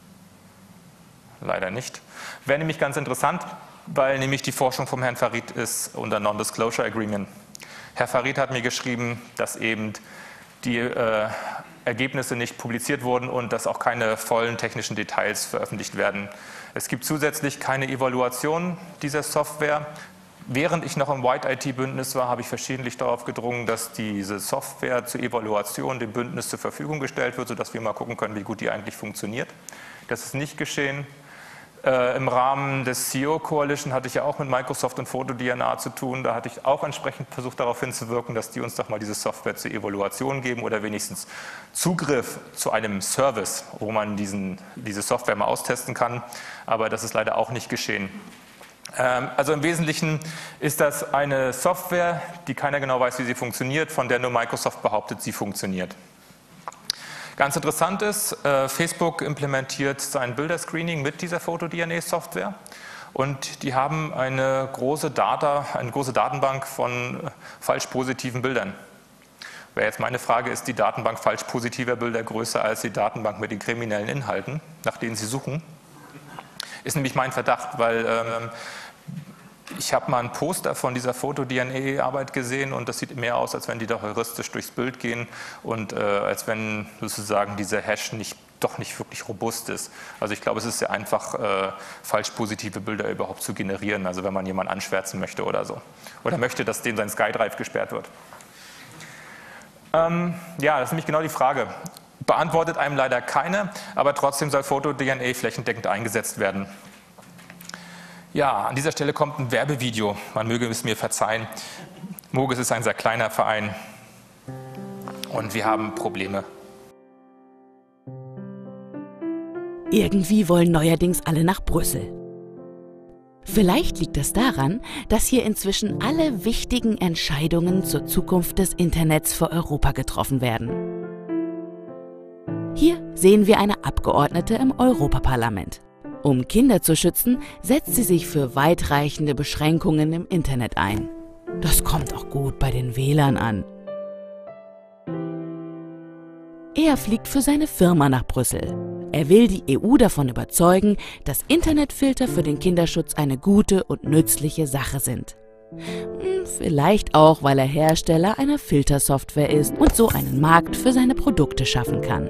Leider nicht. Wäre nämlich ganz interessant, weil nämlich die Forschung vom Herrn Farid ist unter Non-Disclosure Agreement. Herr Farid hat mir geschrieben, dass eben die Ergebnisse nicht publiziert wurden und dass auch keine vollen technischen Details veröffentlicht werden. Es gibt zusätzlich keine Evaluation dieser Software. Während ich noch im White IT-Bündnis war, habe ich verschiedentlich darauf gedrungen, dass diese Software zur Evaluation dem Bündnis zur Verfügung gestellt wird, sodass wir mal gucken können, wie gut die eigentlich funktioniert. Das ist nicht geschehen. Im Rahmen des CEO Coalition hatte ich ja auch mit Microsoft und PhotoDNA zu tun. Da hatte ich auch entsprechend versucht, darauf hinzuwirken, dass die uns doch mal diese Software zur Evaluation geben oder wenigstens Zugriff zu einem Service, wo man diese Software mal austesten kann. Aber das ist leider auch nicht geschehen. Also im Wesentlichen ist das eine Software, die keiner genau weiß, wie sie funktioniert, von der nur Microsoft behauptet, sie funktioniert. Ganz interessant ist, Facebook implementiert sein Bilderscreening mit dieser PhotoDNA-Software und die haben eine große Datenbank von falsch positiven Bildern. Wäre jetzt meine Frage, ist die Datenbank falsch positiver Bilder größer als die Datenbank mit den kriminellen Inhalten, nach denen Sie suchen? Ist nämlich mein Verdacht, weil ich habe mal ein Poster von dieser PhotoDNA-Arbeit gesehen und das sieht mehr aus, als wenn die da heuristisch durchs Bild gehen und als wenn sozusagen dieser Hash doch nicht wirklich robust ist. Also ich glaube, es ist sehr einfach, falsch positive Bilder überhaupt zu generieren, also wenn man jemanden anschwärzen möchte oder so. Oder möchte, dass dem sein SkyDrive gesperrt wird. Ja, das ist nämlich genau die Frage. Beantwortet einem leider keiner, aber trotzdem soll PhotoDNA flächendeckend eingesetzt werden. Ja, an dieser Stelle kommt ein Werbevideo. Man möge es mir verzeihen. Mogis ist ein sehr kleiner Verein und wir haben Probleme. Irgendwie wollen neuerdings alle nach Brüssel. Vielleicht liegt es daran, dass hier inzwischen alle wichtigen Entscheidungen zur Zukunft des Internets für Europa getroffen werden. Hier sehen wir eine Abgeordnete im Europaparlament. Um Kinder zu schützen, setzt sie sich für weitreichende Beschränkungen im Internet ein. Das kommt auch gut bei den Wählern an. Er fliegt für seine Firma nach Brüssel. Er will die EU davon überzeugen, dass Internetfilter für den Kinderschutz eine gute und nützliche Sache sind. Vielleicht auch, weil er Hersteller einer Filtersoftware ist und so einen Markt für seine Produkte schaffen kann.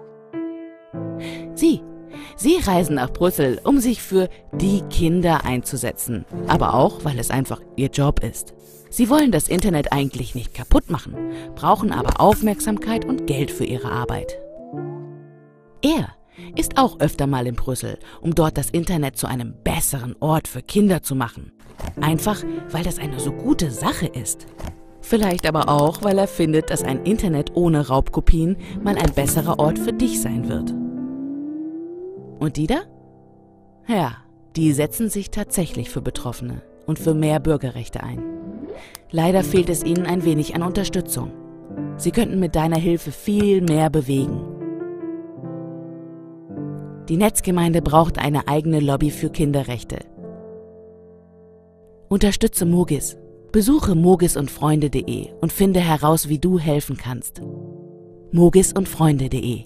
Sie reisen nach Brüssel, um sich für die Kinder einzusetzen, aber auch, weil es einfach ihr Job ist. Sie wollen das Internet eigentlich nicht kaputt machen, brauchen aber Aufmerksamkeit und Geld für ihre Arbeit. Er ist auch öfter mal in Brüssel, um dort das Internet zu einem besseren Ort für Kinder zu machen. Einfach, weil das eine so gute Sache ist. Vielleicht aber auch, weil er findet, dass ein Internet ohne Raubkopien mal ein besserer Ort für dich sein wird. Und die da? Ja, die setzen sich tatsächlich für Betroffene und für mehr Bürgerrechte ein. Leider fehlt es ihnen ein wenig an Unterstützung. Sie könnten mit deiner Hilfe viel mehr bewegen. Die Netzgemeinde braucht eine eigene Lobby für Kinderrechte. Unterstütze Mogis. Besuche mogisundfreunde.de und finde heraus, wie du helfen kannst. mogisundfreunde.de.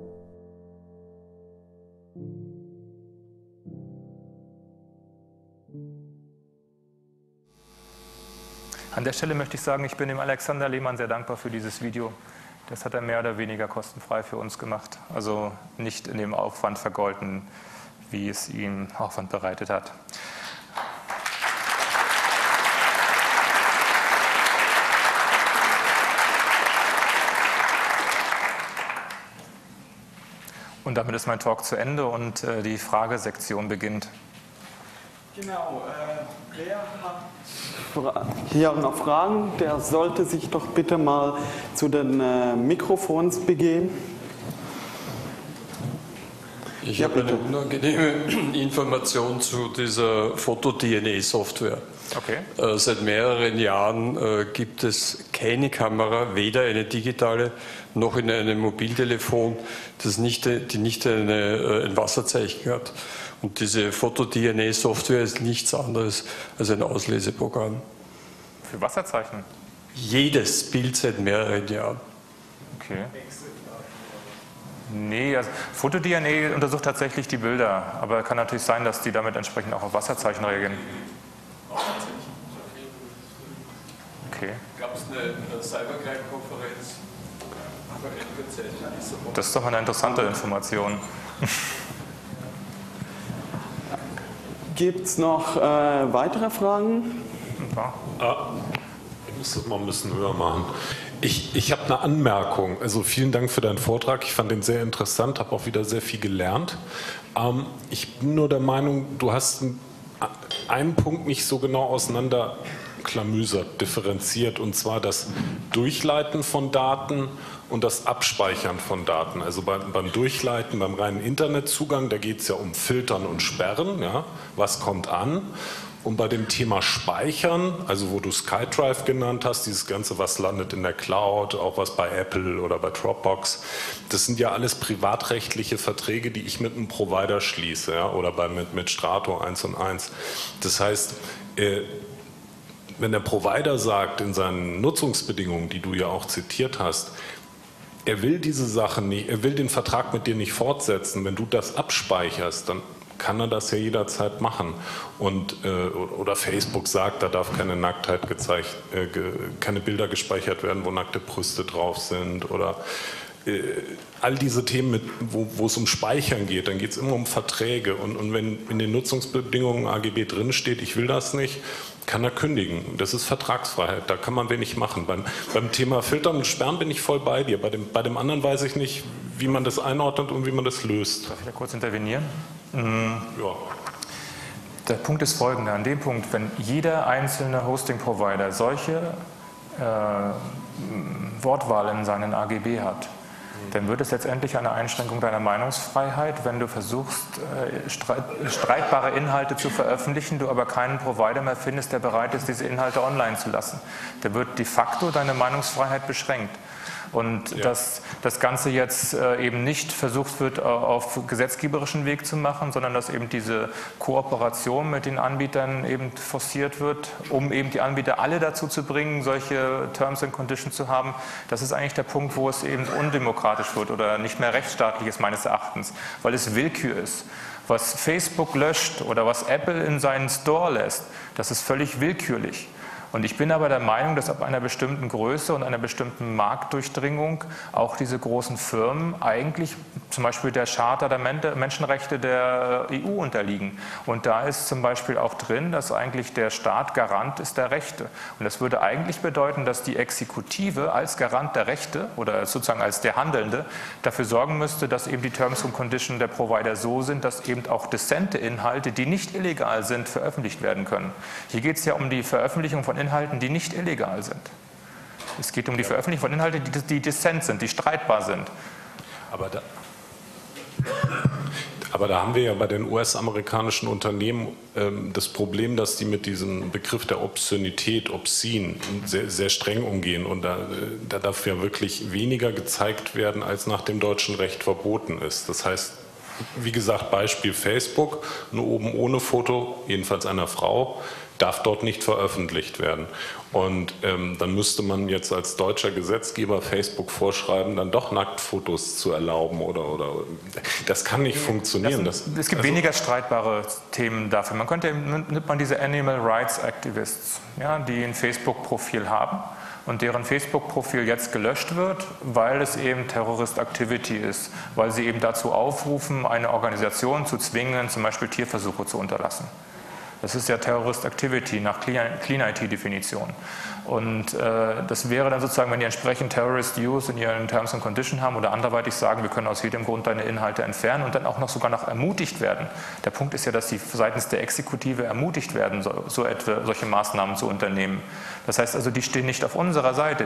An der Stelle möchte ich sagen, ich bin dem Alexander Lehmann sehr dankbar für dieses Video. Das hat er mehr oder weniger kostenfrei für uns gemacht. Also nicht in dem Aufwand vergolten, wie es ihm Aufwand bereitet hat. Und damit ist mein Talk zu Ende und die Fragesektion beginnt. Genau, wer hat hier noch Fragen? Der sollte sich doch bitte mal zu den Mikrofons begeben. Ich habe eine unangenehme Information zu dieser Foto-DNA-Software. Okay. Seit mehreren Jahren gibt es keine Kamera, weder eine digitale noch in einem Mobiltelefon, die nicht ein Wasserzeichen hat. Und diese Foto-DNA-Software ist nichts anderes als ein Ausleseprogramm. Für Wasserzeichen? Jedes Bild seit mehreren Jahren. Okay. Nee, also Foto-DNA untersucht tatsächlich die Bilder, aber kann natürlich sein, dass die damit entsprechend auch auf Wasserzeichen reagieren. Okay. Gab es eine Cybercrime-Konferenz über NPZ in Lissabon? Das ist doch eine interessante Information. Gibt es noch weitere Fragen? Ja. Ich muss das mal ein bisschen höher machen. Ich habe eine Anmerkung. Also vielen Dank für deinen Vortrag. Ich fand den sehr interessant, habe auch wieder sehr viel gelernt. Ich bin nur der Meinung, du hast einen Punkt nicht so genau auseinanderklamüsert, differenziert, und zwar das Durchleiten von Daten und das Abspeichern von Daten. Also beim Durchleiten, beim reinen Internetzugang, da geht es ja um Filtern und Sperren, ja, was kommt an. Und bei dem Thema Speichern, also wo du SkyDrive genannt hast, dieses Ganze, was landet in der Cloud, auch was bei Apple oder bei Dropbox, das sind ja alles privatrechtliche Verträge, die ich mit einem Provider schließe, ja, oder mit Strato 1&1. Das heißt, wenn der Provider sagt in seinen Nutzungsbedingungen, die du ja auch zitiert hast, er will diese Sache nicht, er will den Vertrag mit dir nicht fortsetzen, wenn du das abspeicherst, dann kann er das ja jederzeit machen. Und, oder Facebook sagt, da darf keine Nacktheit gezeigt, keine Bilder gespeichert werden, wo nackte Brüste drauf sind, oder all diese Themen, wo es um Speichern geht, dann geht es immer um Verträge. Und wenn in den Nutzungsbedingungen AGB drinsteht, ich will das nicht, kann er kündigen. Das ist Vertragsfreiheit, da kann man wenig machen. Beim Thema Filtern und Sperren bin ich voll bei dir. Bei dem anderen weiß ich nicht, wie man das einordnet und wie man das löst. Darf ich da kurz intervenieren? Ja. Der Punkt ist folgender. An dem Punkt, wenn jeder einzelne Hosting-Provider solche Wortwahl in seinen AGB hat, dann wird es letztendlich eine Einschränkung deiner Meinungsfreiheit, wenn du versuchst, streitbare Inhalte zu veröffentlichen, du aber keinen Provider mehr findest, der bereit ist, diese Inhalte online zu lassen. Da wird de facto deine Meinungsfreiheit beschränkt. Und ja, dass das Ganze jetzt eben nicht versucht wird, auf gesetzgeberischen Weg zu machen, sondern dass eben diese Kooperation mit den Anbietern eben forciert wird, um eben die Anbieter alle dazu zu bringen, solche Terms and Conditions zu haben. Das ist eigentlich der Punkt, wo es eben undemokratisch wird oder nicht mehr rechtsstaatlich ist meines Erachtens, weil es Willkür ist. Was Facebook löscht oder was Apple in seinen Store lässt, das ist völlig willkürlich. Und ich bin aber der Meinung, dass ab einer bestimmten Größe und einer bestimmten Marktdurchdringung auch diese großen Firmen eigentlich zum Beispiel der Charta der Menschenrechte der EU unterliegen. Und da ist zum Beispiel auch drin, dass eigentlich der Staat Garant ist der Rechte. Und das würde eigentlich bedeuten, dass die Exekutive als Garant der Rechte oder sozusagen als der Handelnde dafür sorgen müsste, dass eben die Terms and Conditions der Provider so sind, dass eben auch dezente Inhalte, die nicht illegal sind, veröffentlicht werden können. Hier geht es ja um die Veröffentlichung von Inhalten, die nicht illegal sind. Es geht um die Veröffentlichung von Inhalten, die dezent sind, die streitbar sind. Aber da haben wir ja bei den US-amerikanischen Unternehmen das Problem, dass die mit diesem Begriff der Obszönität, obscene, sehr, sehr streng umgehen. Und da darf ja wirklich weniger gezeigt werden, als nach dem deutschen Recht verboten ist. Das heißt, wie gesagt, Beispiel Facebook, nur oben ohne Foto, jedenfalls einer Frau, darf dort nicht veröffentlicht werden. Und dann müsste man jetzt als deutscher Gesetzgeber Facebook vorschreiben, dann doch Nacktfotos zu erlauben oder das kann nicht funktionieren. Es gibt weniger streitbare Themen dafür. Man könnte, nimmt man diese Animal Rights Activists, ja, die ein Facebook-Profil haben und deren Facebook-Profil jetzt gelöscht wird, weil es eben Terrorist Activity ist, weil sie eben dazu aufrufen, eine Organisation zu zwingen, zum Beispiel Tierversuche zu unterlassen. Das ist ja Terrorist Activity nach Clean-IT-Definition. Und das wäre dann sozusagen, wenn die entsprechend Terrorist Use in ihren Terms and Conditions haben oder anderweitig sagen, wir können aus jedem Grund deine Inhalte entfernen und dann auch sogar noch ermutigt werden. Der Punkt ist ja, dass sie seitens der Exekutive ermutigt werden, solche Maßnahmen zu unternehmen. Das heißt also, die stehen nicht auf unserer Seite.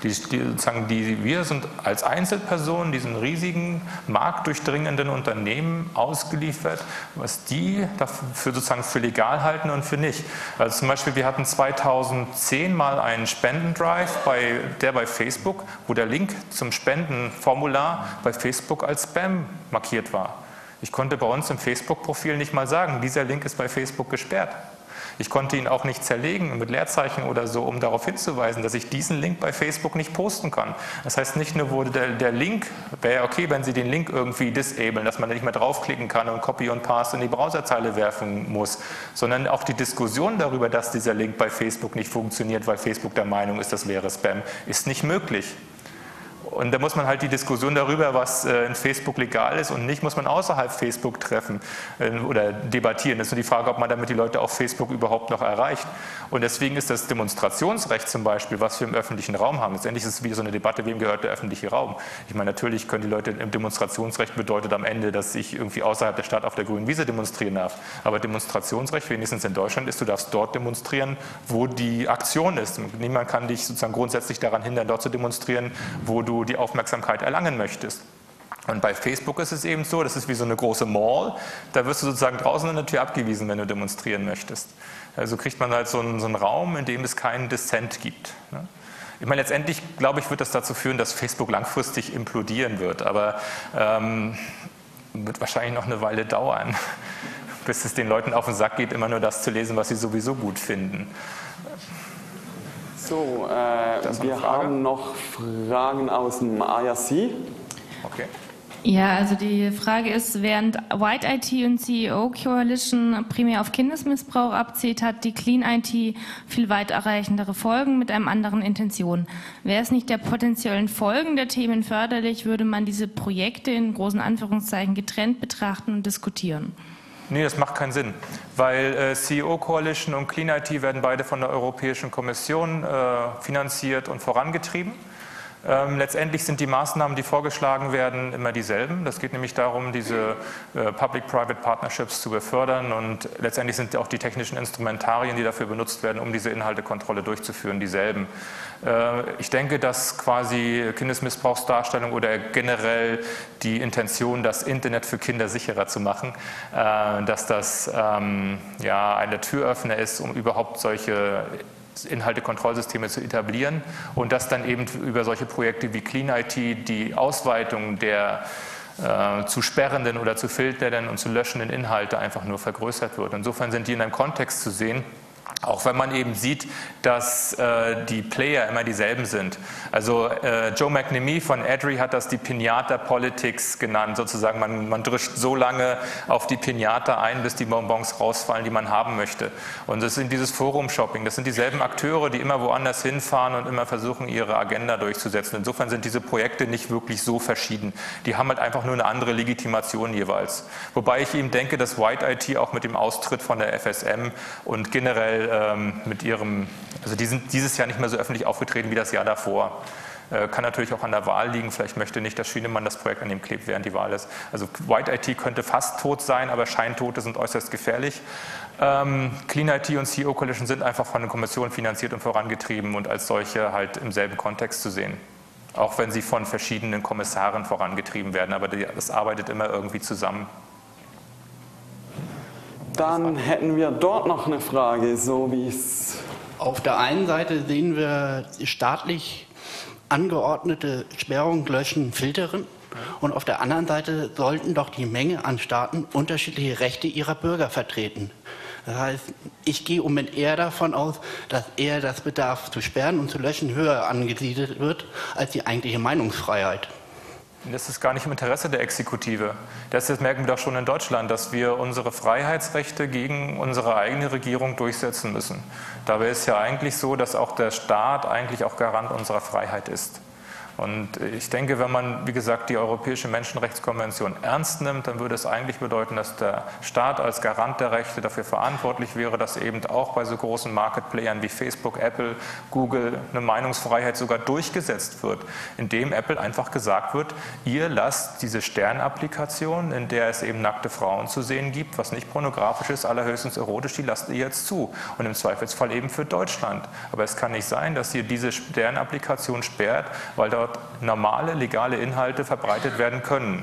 Wir sind als Einzelpersonen diesen riesigen, marktdurchdringenden Unternehmen ausgeliefert, was die dafür sozusagen für legal halten und für nicht. Also zum Beispiel, wir hatten 2010 mal einen Spendendrive bei Facebook, wo der Link zum Spendenformular bei Facebook als Spam markiert war. Ich konnte bei uns im Facebook-Profil nicht mal sagen, dieser Link ist bei Facebook gesperrt. Ich konnte ihn auch nicht zerlegen mit Leerzeichen oder so, um darauf hinzuweisen, dass ich diesen Link bei Facebook nicht posten kann. Das heißt, nicht nur wurde der Link, wäre okay, wenn Sie den Link irgendwie disablen, dass man nicht mehr draufklicken kann und Copy und Paste in die Browserzeile werfen muss, sondern auch die Diskussion darüber, dass dieser Link bei Facebook nicht funktioniert, weil Facebook der Meinung ist, das wäre Spam, ist nicht möglich. Und da muss man halt die Diskussion darüber, was in Facebook legal ist und nicht, muss man außerhalb Facebook treffen oder debattieren. Das ist nur die Frage, ob man damit die Leute auf Facebook überhaupt noch erreicht. Und deswegen ist das Demonstrationsrecht zum Beispiel, was wir im öffentlichen Raum haben, letztendlich ist es wieder so eine Debatte, wem gehört der öffentliche Raum. Ich meine, natürlich können die Leute, im Demonstrationsrecht bedeutet am Ende, dass ich irgendwie außerhalb der Stadt auf der grünen Wiese demonstrieren darf. Aber Demonstrationsrecht, wenigstens in Deutschland, ist, du darfst dort demonstrieren, wo die Aktion ist. Niemand kann dich sozusagen grundsätzlich daran hindern, dort zu demonstrieren, wo du die Aufmerksamkeit erlangen möchtest. Und bei Facebook ist es eben so, das ist wie so eine große Mall, da wirst du sozusagen draußen an der Tür abgewiesen, wenn du demonstrieren möchtest. Also kriegt man halt so einen Raum, in dem es keinen Dissent gibt. Ich meine, letztendlich, glaube ich, wird das dazu führen, dass Facebook langfristig implodieren wird, aber wird wahrscheinlich noch eine Weile dauern, bis es den Leuten auf den Sack geht, immer nur das zu lesen, was sie sowieso gut finden. So, wir haben noch Fragen aus dem IRC. Okay. Ja, also die Frage ist, während White IT und CEO Coalition primär auf Kindesmissbrauch abzielt, hat die Clean IT viel weit erreichendere Folgen mit einem anderen Intention. Wäre es nicht der potenziellen Folgen der Themen förderlich, würde man diese Projekte in großen Anführungszeichen getrennt betrachten und diskutieren? Nee, das macht keinen Sinn, weil CEO Coalition und Clean IT werden beide von der Europäischen Kommission finanziert und vorangetrieben. Letztendlich sind die Maßnahmen, die vorgeschlagen werden, immer dieselben. Das geht nämlich darum, diese Public-Private Partnerships zu befördern und letztendlich sind auch die technischen Instrumentarien, die dafür benutzt werden, um diese Inhaltekontrolle durchzuführen, dieselben. Ich denke, dass quasi Kindesmissbrauchsdarstellung oder generell die Intention, das Internet für Kinder sicherer zu machen, dass das ja, eine Türöffner ist, um überhaupt solche Inhaltekontrollsysteme zu etablieren und dass dann eben über solche Projekte wie Clean IT die Ausweitung der zu sperrenden oder zu filternden und zu löschenden Inhalte einfach nur vergrößert wird. Insofern sind die in einem Kontext zu sehen, Auch wenn man eben sieht, dass die Player immer dieselben sind. Also Joe McNamee von Adri hat das die Pinata Politics genannt. Sozusagen, man drischt so lange auf die Pinata ein, bis die Bonbons rausfallen, die man haben möchte. Und das sind dieses Forum-Shopping. Das sind dieselben Akteure, die immer woanders hinfahren und immer versuchen, ihre Agenda durchzusetzen. Insofern sind diese Projekte nicht wirklich so verschieden. Die haben halt einfach nur eine andere Legitimation jeweils. Wobei ich eben denke, dass White IT auch mit dem Austritt von der FSM und generell mit ihrem, also die sind dieses Jahr nicht mehr so öffentlich aufgetreten wie das Jahr davor. Kann natürlich auch an der Wahl liegen, vielleicht möchte nicht, dass Schienemann das Projekt an ihm klebt, während die Wahl ist. Also White IT könnte fast tot sein, aber Scheintote sind äußerst gefährlich. Clean IT und CEO Coalition sind einfach von der Kommission finanziert und vorangetrieben und als solche halt im selben Kontext zu sehen. Auch wenn sie von verschiedenen Kommissaren vorangetrieben werden, aber das arbeitet immer irgendwie zusammen. Dann hätten wir dort noch eine Frage, so wie es... Auf der einen Seite sehen wir staatlich angeordnete Sperrung, Löschen, Filtern. Und auf der anderen Seite sollten doch die Menge an Staaten unterschiedliche Rechte ihrer Bürger vertreten. Das heißt, ich gehe im Moment eher davon aus, dass eher das Bedarf zu sperren und zu löschen höher angesiedelt wird als die eigentliche Meinungsfreiheit. Das ist gar nicht im Interesse der Exekutive. Das merken wir doch schon in Deutschland, dass wir unsere Freiheitsrechte gegen unsere eigene Regierung durchsetzen müssen. Dabei ist ja eigentlich so, dass auch der Staat eigentlich auch Garant unserer Freiheit ist. Und ich denke, wenn man, wie gesagt, die Europäische Menschenrechtskonvention ernst nimmt, dann würde es eigentlich bedeuten, dass der Staat als Garant der Rechte dafür verantwortlich wäre, dass eben auch bei so großen Market-Playern wie Facebook, Apple, Google eine Meinungsfreiheit sogar durchgesetzt wird, indem Apple einfach gesagt wird, ihr lasst diese Stern-Applikation, in der es eben nackte Frauen zu sehen gibt, was nicht pornografisch ist, allerhöchstens erotisch, die lasst ihr jetzt zu. Und im Zweifelsfall eben für Deutschland. Aber es kann nicht sein, dass ihr diese Stern-Applikation sperrt, weil dort normale, legale Inhalte verbreitet werden können.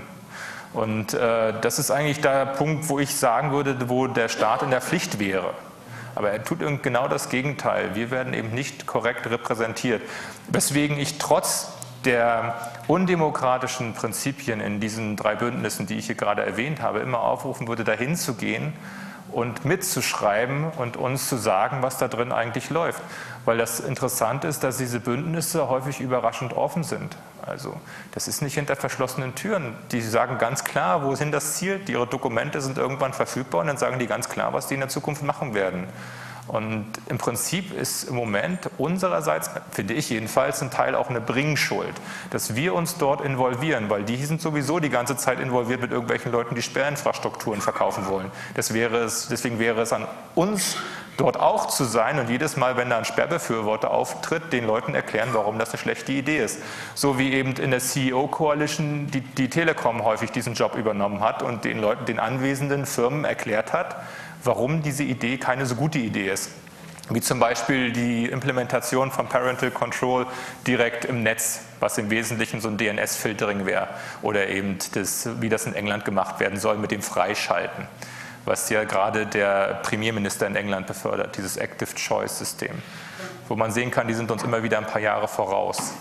Und das ist eigentlich der Punkt, wo ich sagen würde, wo der Staat in der Pflicht wäre. Aber er tut genau das Gegenteil. Wir werden eben nicht korrekt repräsentiert. Weswegen ich trotz der undemokratischen Prinzipien in diesen 3 Bündnissen, die ich hier gerade erwähnt habe, immer aufrufen würde, dahin zu gehen und mitzuschreiben und uns zu sagen, was da drin eigentlich läuft. Weil das interessant ist, dass diese Bündnisse häufig überraschend offen sind. Also das ist nicht hinter verschlossenen Türen. Die sagen ganz klar, wohin das zielt. Ihre Dokumente sind irgendwann verfügbar und dann sagen die ganz klar, was die in der Zukunft machen werden. Und im Prinzip ist im Moment unsererseits, finde ich jedenfalls, ein Teil auch eine Bringschuld, dass wir uns dort involvieren, weil die sind sowieso die ganze Zeit involviert mit irgendwelchen Leuten, die Sperrinfrastrukturen verkaufen wollen. Deswegen wäre es an uns, dort auch zu sein und jedes Mal, wenn da ein Sperrbefürworter auftritt, den Leuten erklären, warum das eine schlechte Idee ist. So wie eben in der CEO Coalition die Telekom häufig diesen Job übernommen hat und den Leuten, den anwesenden Firmen erklärt hat, warum diese Idee keine so gute Idee ist. Wie zum Beispiel die Implementation von Parental Control direkt im Netz, was im Wesentlichen so ein DNS-Filtering wäre. Oder eben wie das in England gemacht werden soll mit dem Freischalten, was ja gerade der Premierminister in England befördert, dieses Active Choice-System. Wo man sehen kann, die sind uns immer wieder ein paar Jahre voraus.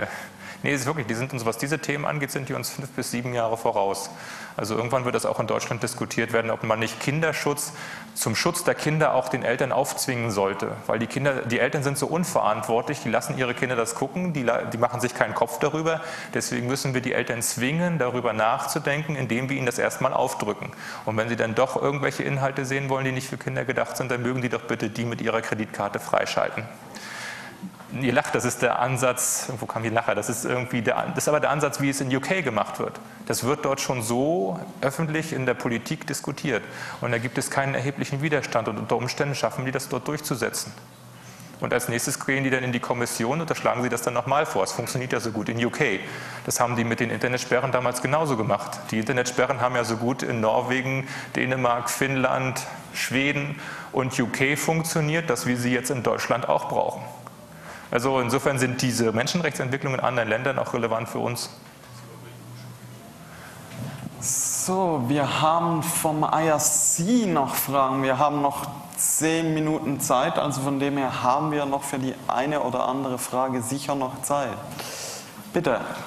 Nee, es ist wirklich, die sind uns, was diese Themen angeht, sind die uns 5 bis 7 Jahre voraus. Also irgendwann wird das auch in Deutschland diskutiert werden, ob man nicht Kinderschutz zum Schutz der Kinder auch den Eltern aufzwingen sollte. Weil die Eltern sind so unverantwortlich, die lassen ihre Kinder das gucken, die machen sich keinen Kopf darüber. Deswegen müssen wir die Eltern zwingen, darüber nachzudenken, indem wir ihnen das erstmal aufdrücken. Und wenn sie dann doch irgendwelche Inhalte sehen wollen, die nicht für Kinder gedacht sind, dann mögen die doch bitte die mit ihrer Kreditkarte freischalten. Ihr lacht, das ist der Ansatz, wo kam die Lacher? Das ist aber der Ansatz, wie es in UK gemacht wird. Das wird dort schon so öffentlich in der Politik diskutiert. Und da gibt es keinen erheblichen Widerstand und unter Umständen schaffen die das dort durchzusetzen. Und als nächstes gehen die dann in die Kommission und da schlagen sie das dann nochmal vor. Es funktioniert ja so gut in UK. Das haben die mit den Internetsperren damals genauso gemacht. Die Internetsperren haben ja so gut in Norwegen, Dänemark, Finnland, Schweden und UK funktioniert, dass wir sie jetzt in Deutschland auch brauchen. Also insofern sind diese Menschenrechtsentwicklungen in anderen Ländern auch relevant für uns. So, wir haben vom IRC noch Fragen. Wir haben noch 10 Minuten Zeit, also von dem her haben wir noch für die eine oder andere Frage sicher noch Zeit. Bitte.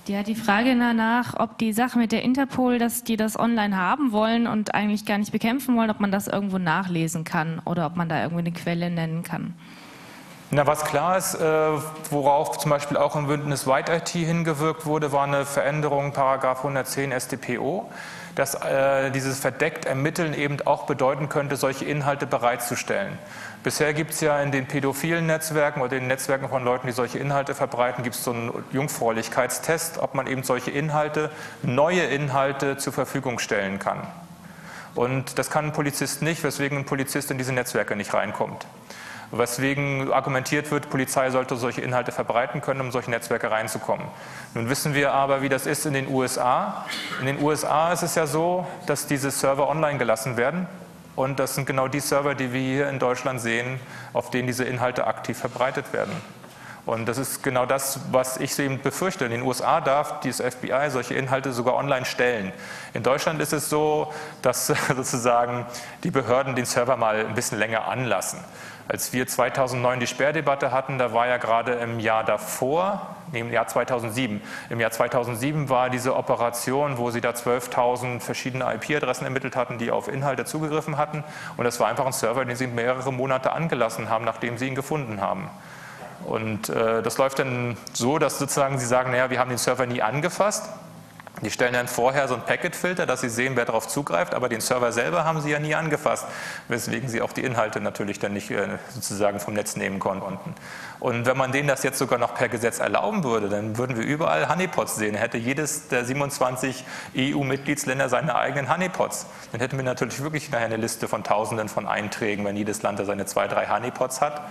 Ja, die Frage danach, ob die Sache mit der Interpol, dass die das online haben wollen und eigentlich gar nicht bekämpfen wollen, ob man das irgendwo nachlesen kann oder ob man da irgendwie eine Quelle nennen kann. Na, was klar ist, worauf zum Beispiel auch im Bündnis White IT hingewirkt wurde, war eine Veränderung § 110 StPO, dass dieses verdeckt Ermitteln eben auch bedeuten könnte, solche Inhalte bereitzustellen. Bisher gibt es ja in den pädophilen Netzwerken oder den Netzwerken von Leuten, die solche Inhalte verbreiten, gibt es so einen Jungfräulichkeitstest, ob man eben solche Inhalte, neue Inhalte zur Verfügung stellen kann. Und das kann ein Polizist nicht, weswegen ein Polizist in diese Netzwerke nicht reinkommt. Weswegen argumentiert wird, Polizei sollte solche Inhalte verbreiten können, um in solche Netzwerke reinzukommen. Nun wissen wir aber, wie das ist in den USA. In den USA ist es ja so, dass diese Server online gelassen werden. Und das sind genau die Server, die wir hier in Deutschland sehen, auf denen diese Inhalte aktiv verbreitet werden. Und das ist genau das, was ich eben befürchte. In den USA darf das FBI solche Inhalte sogar online stellen. In Deutschland ist es so, dass sozusagen die Behörden den Server mal ein bisschen länger anlassen. Als wir 2009 die Sperrdebatte hatten, da war ja gerade im Jahr davor, im Jahr 2007. Im Jahr 2007 war diese Operation, wo sie da 12.000 verschiedene IP-Adressen ermittelt hatten, die auf Inhalte zugegriffen hatten. Und das war einfach ein Server, den sie mehrere Monate angelassen haben, nachdem sie ihn gefunden haben. Und das läuft dann so, dass sozusagen sie sagen, naja, wir haben den Server nie angefasst. Die stellen dann vorher so einen Packet-Filter, dass sie sehen, wer darauf zugreift, aber den Server selber haben sie ja nie angefasst, weswegen sie auch die Inhalte natürlich dann nicht sozusagen vom Netz nehmen konnten. Und wenn man denen das jetzt sogar noch per Gesetz erlauben würde, dann würden wir überall Honeypots sehen. Hätte jedes der 27 EU-Mitgliedsländer seine eigenen Honeypots. Dann hätten wir natürlich wirklich nachher eine Liste von Tausenden von Einträgen, wenn jedes Land da seine 2, 3 Honeypots hat.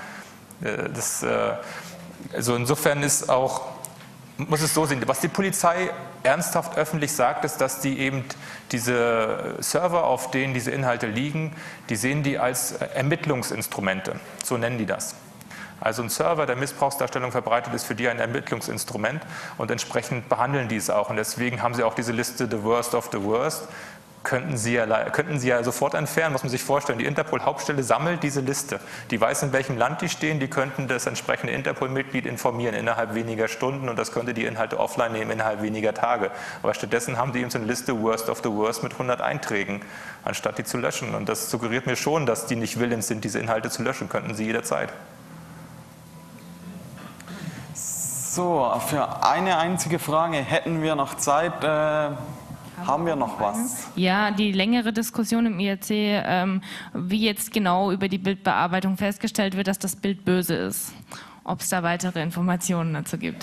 Also insofern ist auch, muss es so sehen, was die Polizei ernsthaft öffentlich sagt, ist, dass die eben diese Server, auf denen diese Inhalte liegen, die sehen die als Ermittlungsinstrumente, so nennen die das. Also ein Server, der Missbrauchsdarstellung verbreitet, ist für die ein Ermittlungsinstrument und entsprechend behandeln die es auch. Und deswegen haben sie auch diese Liste The Worst of the Worst. Könnten Sie ja sofort entfernen, muss man sich vorstellen. Die Interpol-Hauptstelle sammelt diese Liste. Die weiß, in welchem Land die stehen, die könnten das entsprechende Interpol-Mitglied informieren innerhalb weniger Stunden und das könnte die Inhalte offline nehmen innerhalb weniger Tage. Aber stattdessen haben die eben so eine Liste Worst of the Worst mit 100 Einträgen, anstatt die zu löschen. Und das suggeriert mir schon, dass die nicht willens sind, diese Inhalte zu löschen, könnten sie jederzeit. So, für eine einzige Frage hätten wir noch Zeit. Haben wir noch was? Ja, die längere Diskussion im IRC, wie jetzt genau über die Bildbearbeitung festgestellt wird, dass das Bild böse ist. Ob es da weitere Informationen dazu gibt?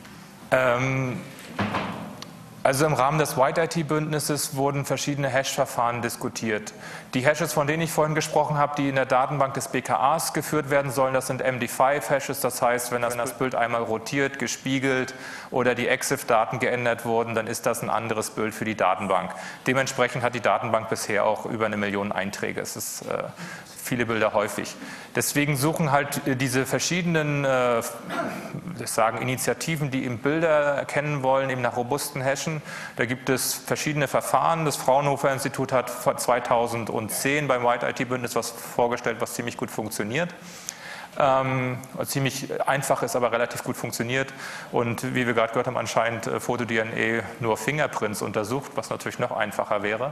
Also im Rahmen des White IT-Bündnisses wurden verschiedene Hash-Verfahren diskutiert. Die Hashes, von denen ich vorhin gesprochen habe, die in der Datenbank des BKAs geführt werden sollen, das sind MD5-Hashes. Das heißt, wenn das Bild einmal rotiert, gespiegelt oder die EXIF-Daten geändert wurden, dann ist das ein anderes Bild für die Datenbank. Dementsprechend hat die Datenbank bisher auch über 1 Million Einträge. Es ist viele Bilder häufig. Deswegen suchen halt diese verschiedenen Initiativen, die eben Bilder erkennen wollen, eben nach robusten Hashen. Da gibt es verschiedene Verfahren. Das Fraunhofer Institut hat 2010 beim White IT-Bündnis was vorgestellt, was ziemlich gut funktioniert. Ziemlich einfach ist, aber relativ gut funktioniert. Und wie wir gerade gehört haben, anscheinend FotoDNA nur Fingerprints untersucht, was natürlich noch einfacher wäre.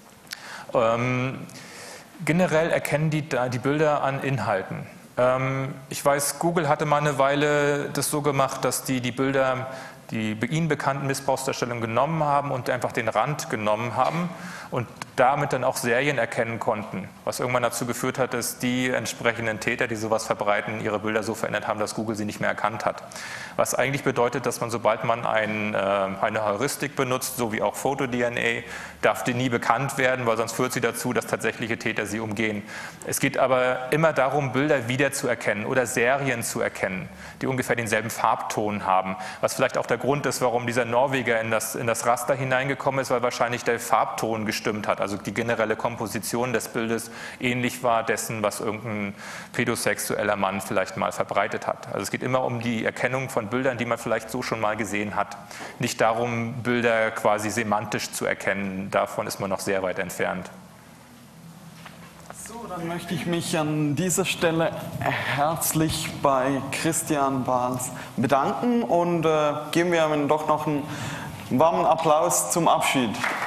Generell erkennen die Bilder an Inhalten. Ich weiß, Google hatte mal eine Weile das so gemacht, dass die Bilder, die ihnen bekannten Missbrauchsdarstellungen genommen haben und einfach den Rand genommen haben und damit dann auch Serien erkennen konnten, was irgendwann dazu geführt hat, dass die entsprechenden Täter, die sowas verbreiten, ihre Bilder so verändert haben, dass Google sie nicht mehr erkannt hat. Was eigentlich bedeutet, dass man, sobald man eine Heuristik benutzt, so wie auch FotoDNA, darf die nie bekannt werden, weil sonst führt sie dazu, dass tatsächliche Täter sie umgehen. Es geht aber immer darum, Bilder wiederzuerkennen oder Serien zu erkennen, die ungefähr denselben Farbton haben, was vielleicht auch der Grund ist, warum dieser Norweger in das Raster hineingekommen ist, weil wahrscheinlich der Farbton gestimmt hat, also die generelle Komposition des Bildes ähnlich war dessen, was irgendein pädosexueller Mann vielleicht mal verbreitet hat. Also es geht immer um die Erkennung von Bildern, die man vielleicht so schon mal gesehen hat. Nicht darum, Bilder quasi semantisch zu erkennen, davon ist man noch sehr weit entfernt. So, dann möchte ich mich an dieser Stelle herzlich bei Christian Bahls bedanken und geben wir ihm doch noch einen warmen Applaus zum Abschied.